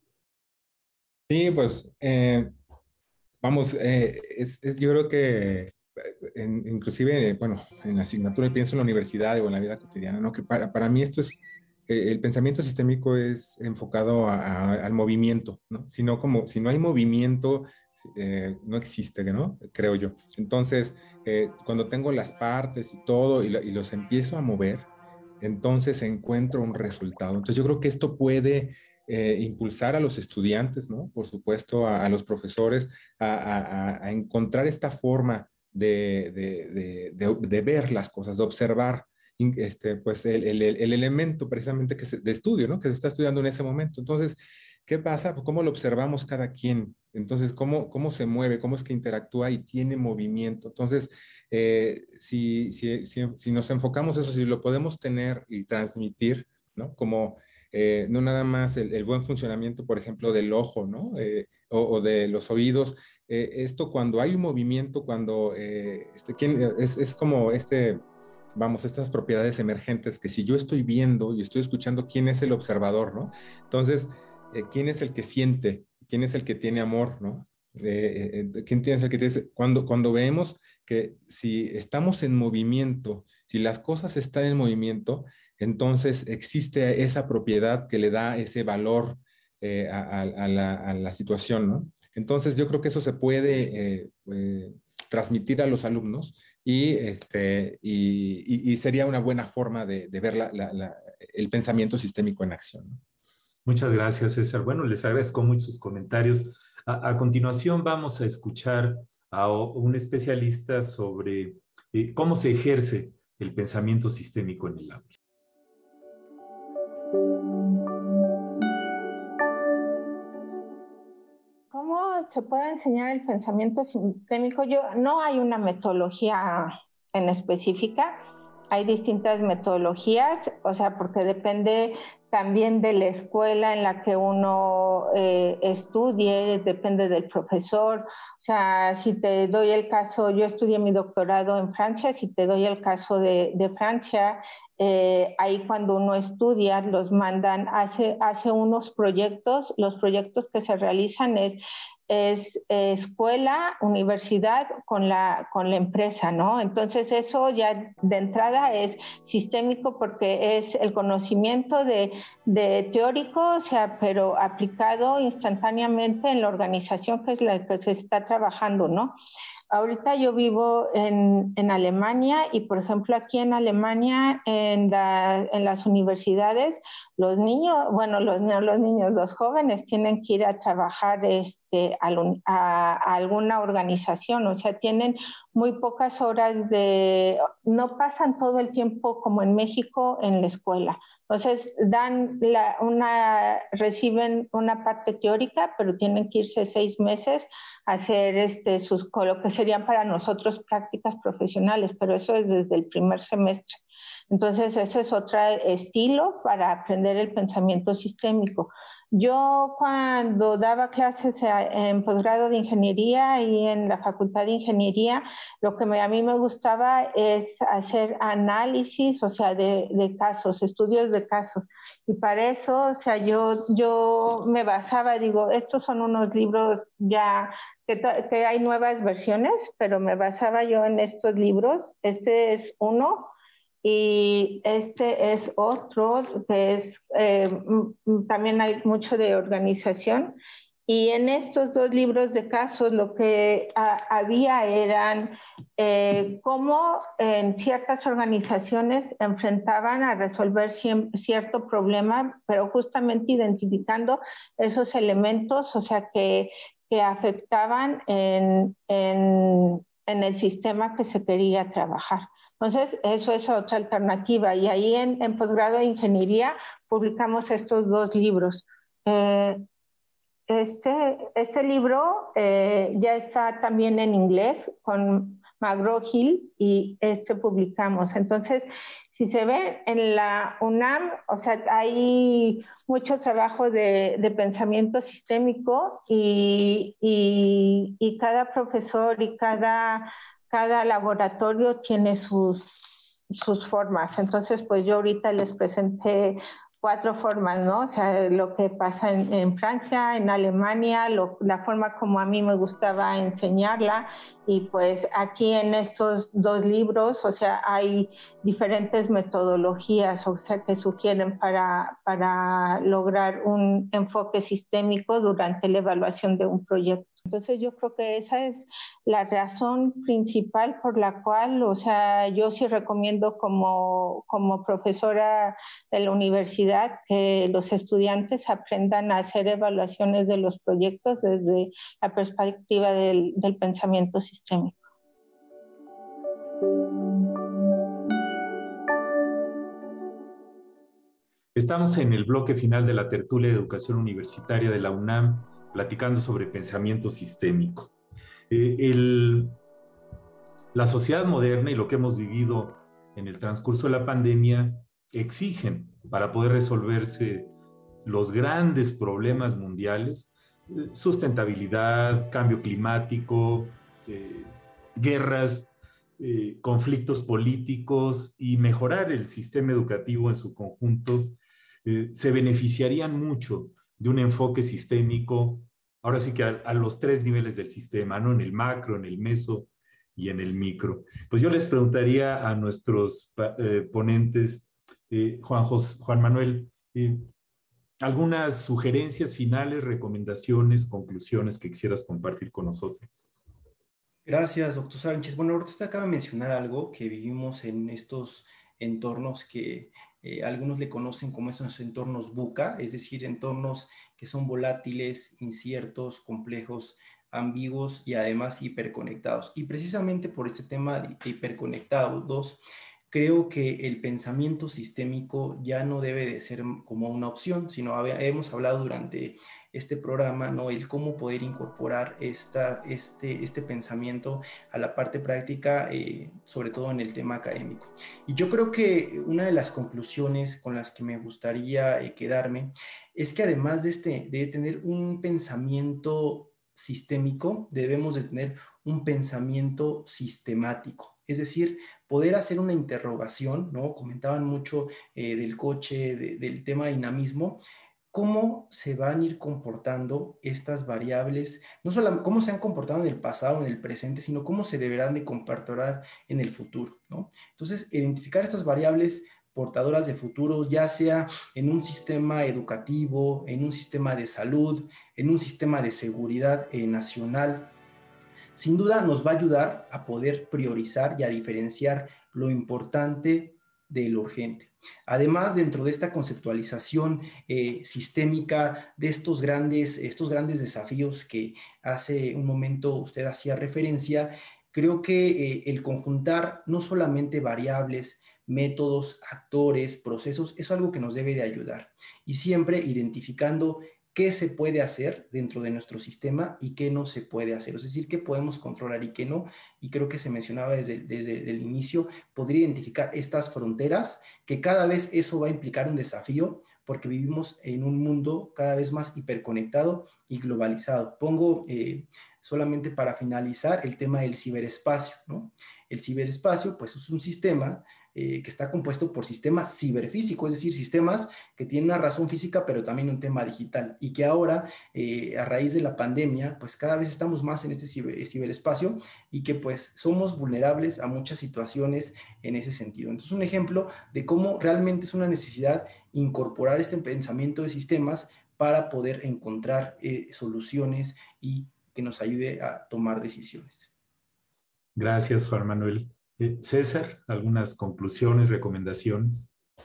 Sí, pues, eh, vamos, eh, es, es, yo creo que en, inclusive, bueno, en la asignatura, pienso en la universidad o en la vida cotidiana, ¿no? Que para, para mí esto es eh, el pensamiento sistémico es enfocado a, a, al movimiento, ¿no? Si no, como, si no hay movimiento, eh, no existe, ¿no? Creo yo. Entonces, eh, cuando tengo las partes y todo y, lo, y los empiezo a mover, entonces encuentro un resultado. Entonces yo creo que esto puede eh, impulsar a los estudiantes, ¿no? Por supuesto, a, a los profesores, a, a, a encontrar esta forma de, de, de, de, de ver las cosas, de observar este, pues el, el, el elemento precisamente que se, de estudio, ¿no? Que se está estudiando en ese momento. Entonces, ¿qué pasa? Pues cómo lo observamos cada quien. Entonces, cómo, cómo se mueve, cómo es que interactúa y tiene movimiento. Entonces, eh, si, si, si, si nos enfocamos eso, si lo podemos tener y transmitir, ¿no? Como eh, no nada más el, el, buen funcionamiento, por ejemplo, del ojo, ¿no? Eh, o, o, de los oídos. Eh, esto cuando hay un movimiento, cuando eh, este, ¿quién, es, es como este, vamos, estas propiedades emergentes que si yo estoy viendo y estoy escuchando, ¿quién es el observador, ¿no? Entonces, eh, ¿quién es el que siente? ¿Quién es el que tiene amor, ¿no? Eh, eh, ¿quién tiene el que tiene? Cuando, cuando vemos que si estamos en movimiento, si las cosas están en movimiento, entonces existe esa propiedad que le da ese valor eh, a, a, a, la, a, la, situación, ¿no? Entonces yo creo que eso se puede eh, eh, transmitir a los alumnos y, este, y, y, y sería una buena forma de, de ver la, la, la, el pensamiento sistémico en acción, ¿no? Muchas gracias, César. Bueno, les agradezco mucho sus comentarios. A, a continuación vamos a escuchar a un especialista sobre eh, cómo se ejerce el pensamiento sistémico en el aula. ¿Cómo se puede enseñar el pensamiento sistémico? Yo, no hay una metodología en específica, hay distintas metodologías, o sea, porque depende también de la escuela en la que uno eh, estudie, depende del profesor. O sea, si te doy el caso, yo estudié mi doctorado en Francia, si te doy el caso de, de Francia, eh, ahí cuando uno estudia, los mandan, hace, hace unos proyectos, los proyectos que se realizan es es eh, escuela, universidad con la, con la empresa, ¿no? Entonces eso ya de entrada es sistémico porque es el conocimiento de, de teórico, o sea, pero aplicado instantáneamente en la organización que es la que se está trabajando, ¿no? Ahorita yo vivo en, en Alemania y, por ejemplo, aquí en Alemania, en, la, en las universidades, los niños, bueno, los, los niños, los jóvenes tienen que ir a trabajar este, a, a, a alguna organización, o sea, tienen muy pocas horas de, no pasan todo el tiempo como en México en la escuela. Entonces, dan la, una, reciben una parte teórica, pero tienen que irse seis meses a hacer este, sus, lo que serían para nosotros prácticas profesionales, pero eso es desde el primer semestre. Entonces, ese es otro estilo para aprender el pensamiento sistémico. Yo cuando daba clases en posgrado de ingeniería y en la facultad de ingeniería, lo que me, a mí me gustaba es hacer análisis, o sea, de, de casos, estudios de casos. Y para eso, o sea, yo, yo me basaba, digo, estos son unos libros ya que, que hay nuevas versiones, pero me basaba yo en estos libros. Este es uno. Y este es otro, que es, eh, también hay mucho de organización. Y en estos dos libros de casos lo que a, había eran eh, cómo en ciertas organizaciones enfrentaban a resolver cierto problema, pero justamente identificando esos elementos, o sea, que, que afectaban en, en, en el sistema que se quería trabajar. Entonces, eso es otra alternativa. Y ahí en, en posgrado de ingeniería publicamos estos dos libros. Eh, este, este libro eh, ya está también en inglés con McGraw-Hill y este publicamos. Entonces, si se ve en la UNAM, o sea, hay mucho trabajo de, de pensamiento sistémico y, y, y cada profesor y cada... cada laboratorio tiene sus, sus formas. Entonces, pues yo ahorita les presenté cuatro formas, ¿no? O sea, lo que pasa en, en Francia, en Alemania, lo, la forma como a mí me gustaba enseñarla, y pues aquí en estos dos libros, o sea, hay diferentes metodologías, o sea, que sugieren para, para lograr un enfoque sistémico durante la evaluación de un proyecto. Entonces yo creo que esa es la razón principal por la cual, o sea, yo sí recomiendo como, como profesora de la universidad que los estudiantes aprendan a hacer evaluaciones de los proyectos desde la perspectiva del, del pensamiento sistémico. Estamos en el bloque final de la tertulia de educación universitaria de la UNAM, platicando sobre pensamiento sistémico. Eh, el, la sociedad moderna y lo que hemos vivido en el transcurso de la pandemia exigen, para poder resolverse los grandes problemas mundiales, eh, sustentabilidad, cambio climático, eh, guerras, eh, conflictos políticos, y mejorar el sistema educativo en su conjunto, eh, se beneficiarían mucho de un enfoque sistémico, ahora sí que a, a los tres niveles del sistema, ¿no? En el macro, en el meso y en el micro. Pues yo les preguntaría a nuestros eh, ponentes, eh, Juan, Jos, Juan Manuel, eh, algunas sugerencias finales, recomendaciones, conclusiones que quisieras compartir con nosotros. Gracias, doctor Sánchez. Bueno, ahorita usted acaba de mencionar algo que vivimos en estos entornos que eh, algunos le conocen como esos entornos VUCA, es decir, entornos que son volátiles, inciertos, complejos, ambiguos y además hiperconectados. Y precisamente por este tema de hiperconectados, creo que el pensamiento sistémico ya no debe de ser como una opción, sino hemos hablado durante este programa, ¿no? El cómo poder incorporar esta, este, este pensamiento a la parte práctica, eh, sobre todo en el tema académico. Y yo creo que una de las conclusiones con las que me gustaría eh, quedarme es que además de, este, de tener un pensamiento sistémico, debemos de tener un pensamiento sistemático, es decir, poder hacer una interrogación, ¿no? Comentaban mucho eh, del coche, de, del tema dinamismo, cómo se van a ir comportando estas variables, no solo cómo se han comportado en el pasado, en el presente, sino cómo se deberán de comportar en el futuro, ¿no? Entonces, identificar estas variables portadoras de futuros, ya sea en un sistema educativo, en un sistema de salud, en un sistema de seguridad eh, nacional, sin duda nos va a ayudar a poder priorizar y a diferenciar lo importante de lo urgente. Además, dentro de esta conceptualización eh, sistémica de estos grandes, estos grandes desafíos que hace un momento usted hacía referencia, creo que eh, el conjuntar no solamente variables, métodos, actores, procesos, es algo que nos debe de ayudar. Y siempre identificando qué se puede hacer dentro de nuestro sistema y qué no se puede hacer, es decir, qué podemos controlar y qué no, y creo que se mencionaba desde, desde el inicio, podría identificar estas fronteras, que cada vez eso va a implicar un desafío, porque vivimos en un mundo cada vez más hiperconectado y globalizado. Pongo eh, solamente para finalizar el tema del ciberespacio, ¿no? El ciberespacio, pues es un sistema Eh, que está compuesto por sistemas ciberfísicos, es decir, sistemas que tienen una razón física, pero también un tema digital, y que ahora, eh, a raíz de la pandemia, pues cada vez estamos más en este ciber, ciberespacio, y que pues somos vulnerables a muchas situaciones en ese sentido. Entonces, un ejemplo de cómo realmente es una necesidad incorporar este pensamiento de sistemas para poder encontrar eh, soluciones y que nos ayude a tomar decisiones. Gracias, Juan Manuel. César, algunas conclusiones, recomendaciones.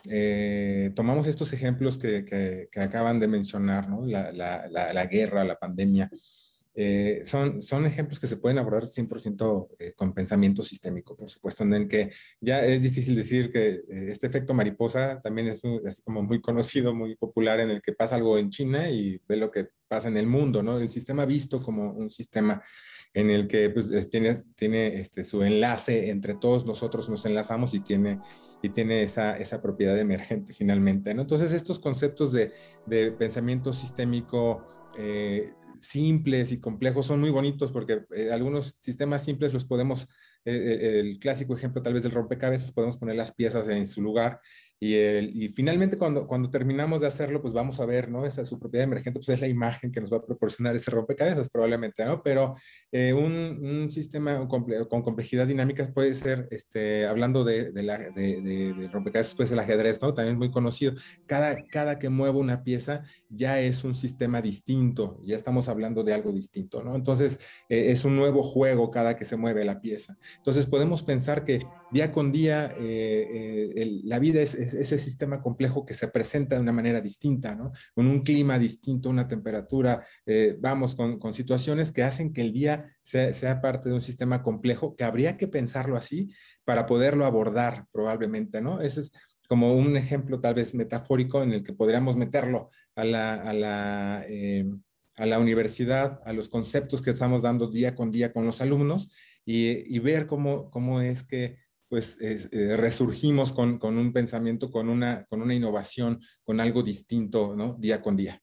Eh, tomamos estos ejemplos que, que, que acaban de mencionar, ¿no? La, la, la, la guerra, la pandemia. Eh, son, son ejemplos que se pueden abordar cien por ciento eh, con pensamiento sistémico, por supuesto, en el que ya es difícil decir que eh, este efecto mariposa también es, es como muy conocido, muy popular, en el que pasa algo en China y ve lo que pasa en el mundo, ¿no? El sistema visto como un sistema en el que pues, tiene, tiene este, su enlace entre todos nosotros, nos enlazamos y tiene, y tiene esa, esa propiedad emergente finalmente, ¿no? Entonces estos conceptos de, de pensamiento sistémico eh, simples y complejos son muy bonitos, porque eh, algunos sistemas simples los podemos, eh, el clásico ejemplo tal vez del rompecabezas, podemos poner las piezas en su lugar Y, el, y finalmente cuando, cuando terminamos de hacerlo, pues vamos a ver, ¿no? Esa su propiedad emergente, pues es la imagen que nos va a proporcionar ese rompecabezas probablemente, ¿no? Pero eh, un, un sistema comple con complejidad dinámica puede ser, este, hablando de, de, la, de, de, de rompecabezas, pues el ajedrez, ¿no? También muy conocido. Cada, cada que muevo una pieza ya es un sistema distinto, ya estamos hablando de algo distinto, ¿no? Entonces, eh, es un nuevo juego cada que se mueve la pieza. Entonces, podemos pensar que día con día eh, eh, el, la vida es, es ese sistema complejo que se presenta de una manera distinta, ¿no? Con un clima distinto, una temperatura, eh, vamos, con, con situaciones que hacen que el día sea, sea parte de un sistema complejo, que habría que pensarlo así para poderlo abordar probablemente, ¿no? Ese es como un ejemplo tal vez metafórico en el que podríamos meterlo a la, a la, eh, a la universidad, a los conceptos que estamos dando día con día con los alumnos y, y ver cómo, cómo es que pues es, eh, resurgimos con, con un pensamiento, con una, con una innovación, con algo distinto, ¿no? Día con día.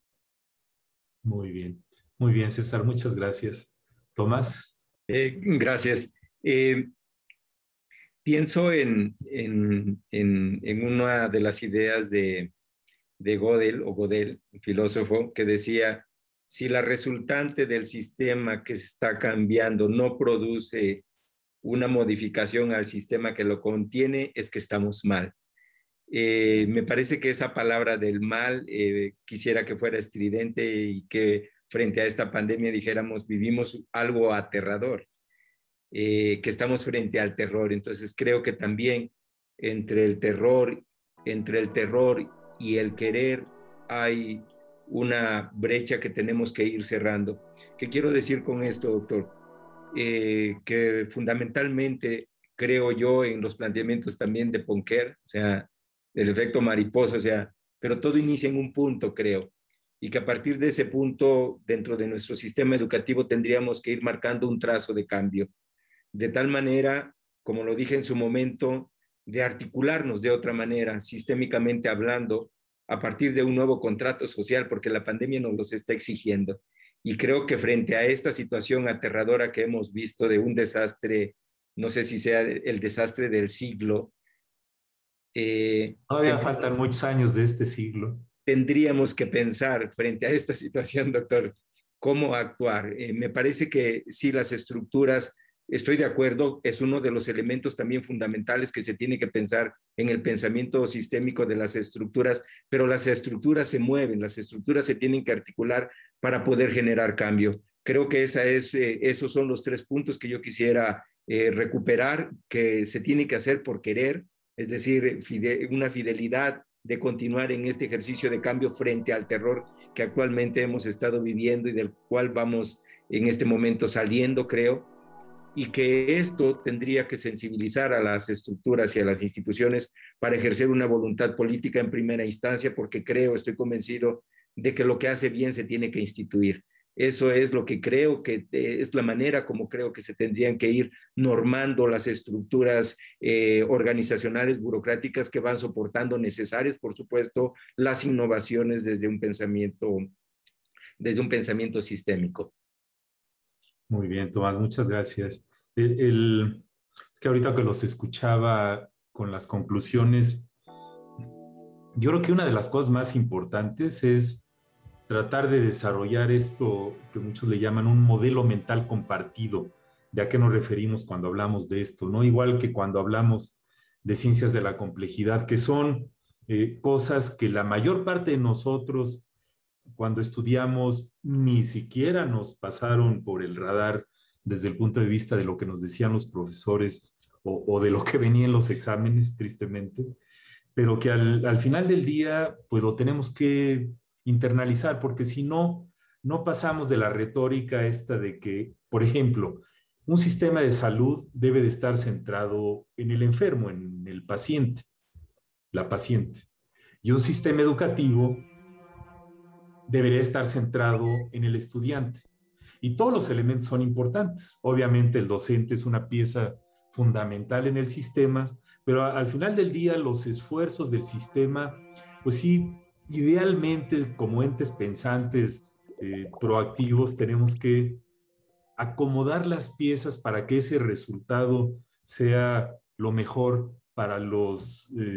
Muy bien, muy bien, César, muchas gracias. Tomás. Eh, gracias. Eh, pienso en, en, en, en una de las ideas de, de Gödel, o Gödel, un filósofo, que decía, si la resultante del sistema que se está cambiando no produce una modificación al sistema que lo contiene, es que estamos mal. Eh, me parece que esa palabra del mal eh, quisiera que fuera estridente y que frente a esta pandemia dijéramos, vivimos algo aterrador, eh, que estamos frente al terror. Entonces creo que también entre el terror, entre el terror y el querer hay una brecha que tenemos que ir cerrando. ¿Qué quiero decir con esto, doctor? Eh, que fundamentalmente creo yo en los planteamientos también de Ponker, o sea, del efecto mariposa, o sea, pero todo inicia en un punto, creo, y que a partir de ese punto, dentro de nuestro sistema educativo, tendríamos que ir marcando un trazo de cambio, de tal manera, como lo dije en su momento, de articularnos de otra manera, sistémicamente hablando, a partir de un nuevo contrato social, porque la pandemia nos los está exigiendo. Y creo que frente a esta situación aterradora que hemos visto de un desastre, no sé si sea el desastre del siglo, eh, Todavía faltan muchos años de este siglo. Tendríamos que pensar frente a esta situación, doctor, cómo actuar. Eh, me parece que sí, las estructuras, estoy de acuerdo, es uno de los elementos también fundamentales que se tiene que pensar en el pensamiento sistémico de las estructuras, pero las estructuras se mueven, las estructuras se tienen que articular para poder generar cambio. Creo que esa es, eh, esos son los tres puntos que yo quisiera eh, recuperar, que se tiene que hacer por querer, es decir, fide una fidelidad de continuar en este ejercicio de cambio frente al terror que actualmente hemos estado viviendo y del cual vamos en este momento saliendo, creo, y que esto tendría que sensibilizar a las estructuras y a las instituciones para ejercer una voluntad política en primera instancia, porque creo, estoy convencido de que lo que hace bien se tiene que instituir. Eso es lo que creo que es la manera como creo que se tendrían que ir normando las estructuras eh, organizacionales, burocráticas que van soportando, necesarias, por supuesto, las innovaciones desde un pensamiento, desde un pensamiento sistémico. Muy bien, Tomás, muchas gracias. El, el, es que ahorita que los escuchaba con las conclusiones, yo creo que una de las cosas más importantes es tratar de desarrollar esto que muchos le llaman un modelo mental compartido. ¿De a qué nos referimos cuando hablamos de esto? ¿No? Igual que cuando hablamos de ciencias de la complejidad, que son eh, cosas que la mayor parte de nosotros, cuando estudiamos, ni siquiera nos pasaron por el radar desde el punto de vista de lo que nos decían los profesores o, o de lo que venía en los exámenes, tristemente, pero que al, al final del día, pues lo tenemos que internalizar, porque si no, no pasamos de la retórica esta de que, por ejemplo, un sistema de salud debe de estar centrado en el enfermo, en el paciente, la paciente. Y un sistema educativo debería estar centrado en el estudiante. Y todos los elementos son importantes. Obviamente el docente es una pieza fundamental en el sistema, pero al final del día los esfuerzos del sistema, pues sí, idealmente como entes pensantes, eh, proactivos, tenemos que acomodar las piezas para que ese resultado sea lo mejor para los, eh,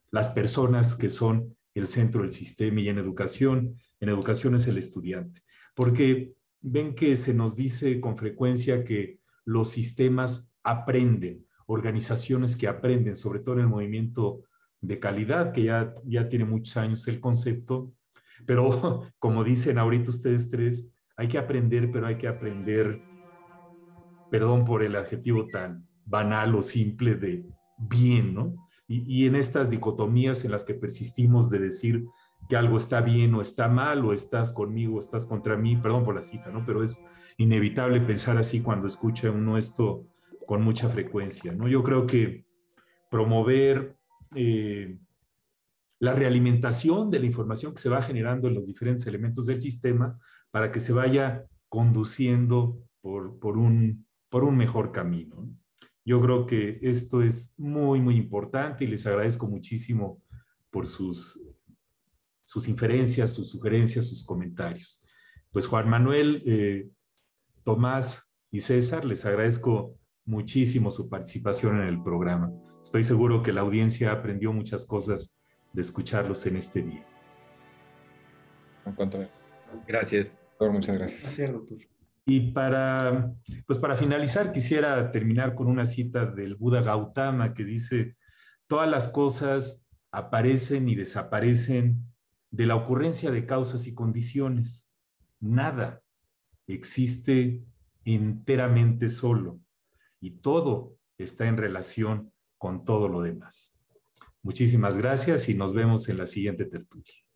las personas que son el centro del sistema, y en educación, en educación es el estudiante. Porque ven que se nos dice con frecuencia que los sistemas aprenden, organizaciones que aprenden, sobre todo en el movimiento de calidad, que ya, ya tiene muchos años el concepto, pero como dicen ahorita ustedes tres, hay que aprender, pero hay que aprender, perdón por el adjetivo tan banal o simple, de bien, ¿no? Y, y en estas dicotomías en las que persistimos de decir que algo está bien o está mal, o estás conmigo o estás contra mí, perdón por la cita, ¿no? Pero es inevitable pensar así cuando escucha uno esto con mucha frecuencia, ¿no? Yo creo que promover eh, la realimentación de la información que se va generando en los diferentes elementos del sistema para que se vaya conduciendo por, por, un, por un mejor camino, ¿no? Yo creo que esto es muy, muy importante, y les agradezco muchísimo por sus, sus inferencias, sus sugerencias, sus comentarios. Pues Juan Manuel, eh, Tomás y César, les agradezco muchísimo su participación en el programa. Estoy seguro que la audiencia aprendió muchas cosas de escucharlos en este día. En cuanto a... Gracias. Muchas gracias. Gracias, doctor. Y para, pues para finalizar, quisiera terminar con una cita del Buda Gautama que dice: todas las cosas aparecen y desaparecen de la ocurrencia de causas y condiciones. Nada existe enteramente solo, y todo está en relación con todo lo demás. Muchísimas gracias y nos vemos en la siguiente tertulia.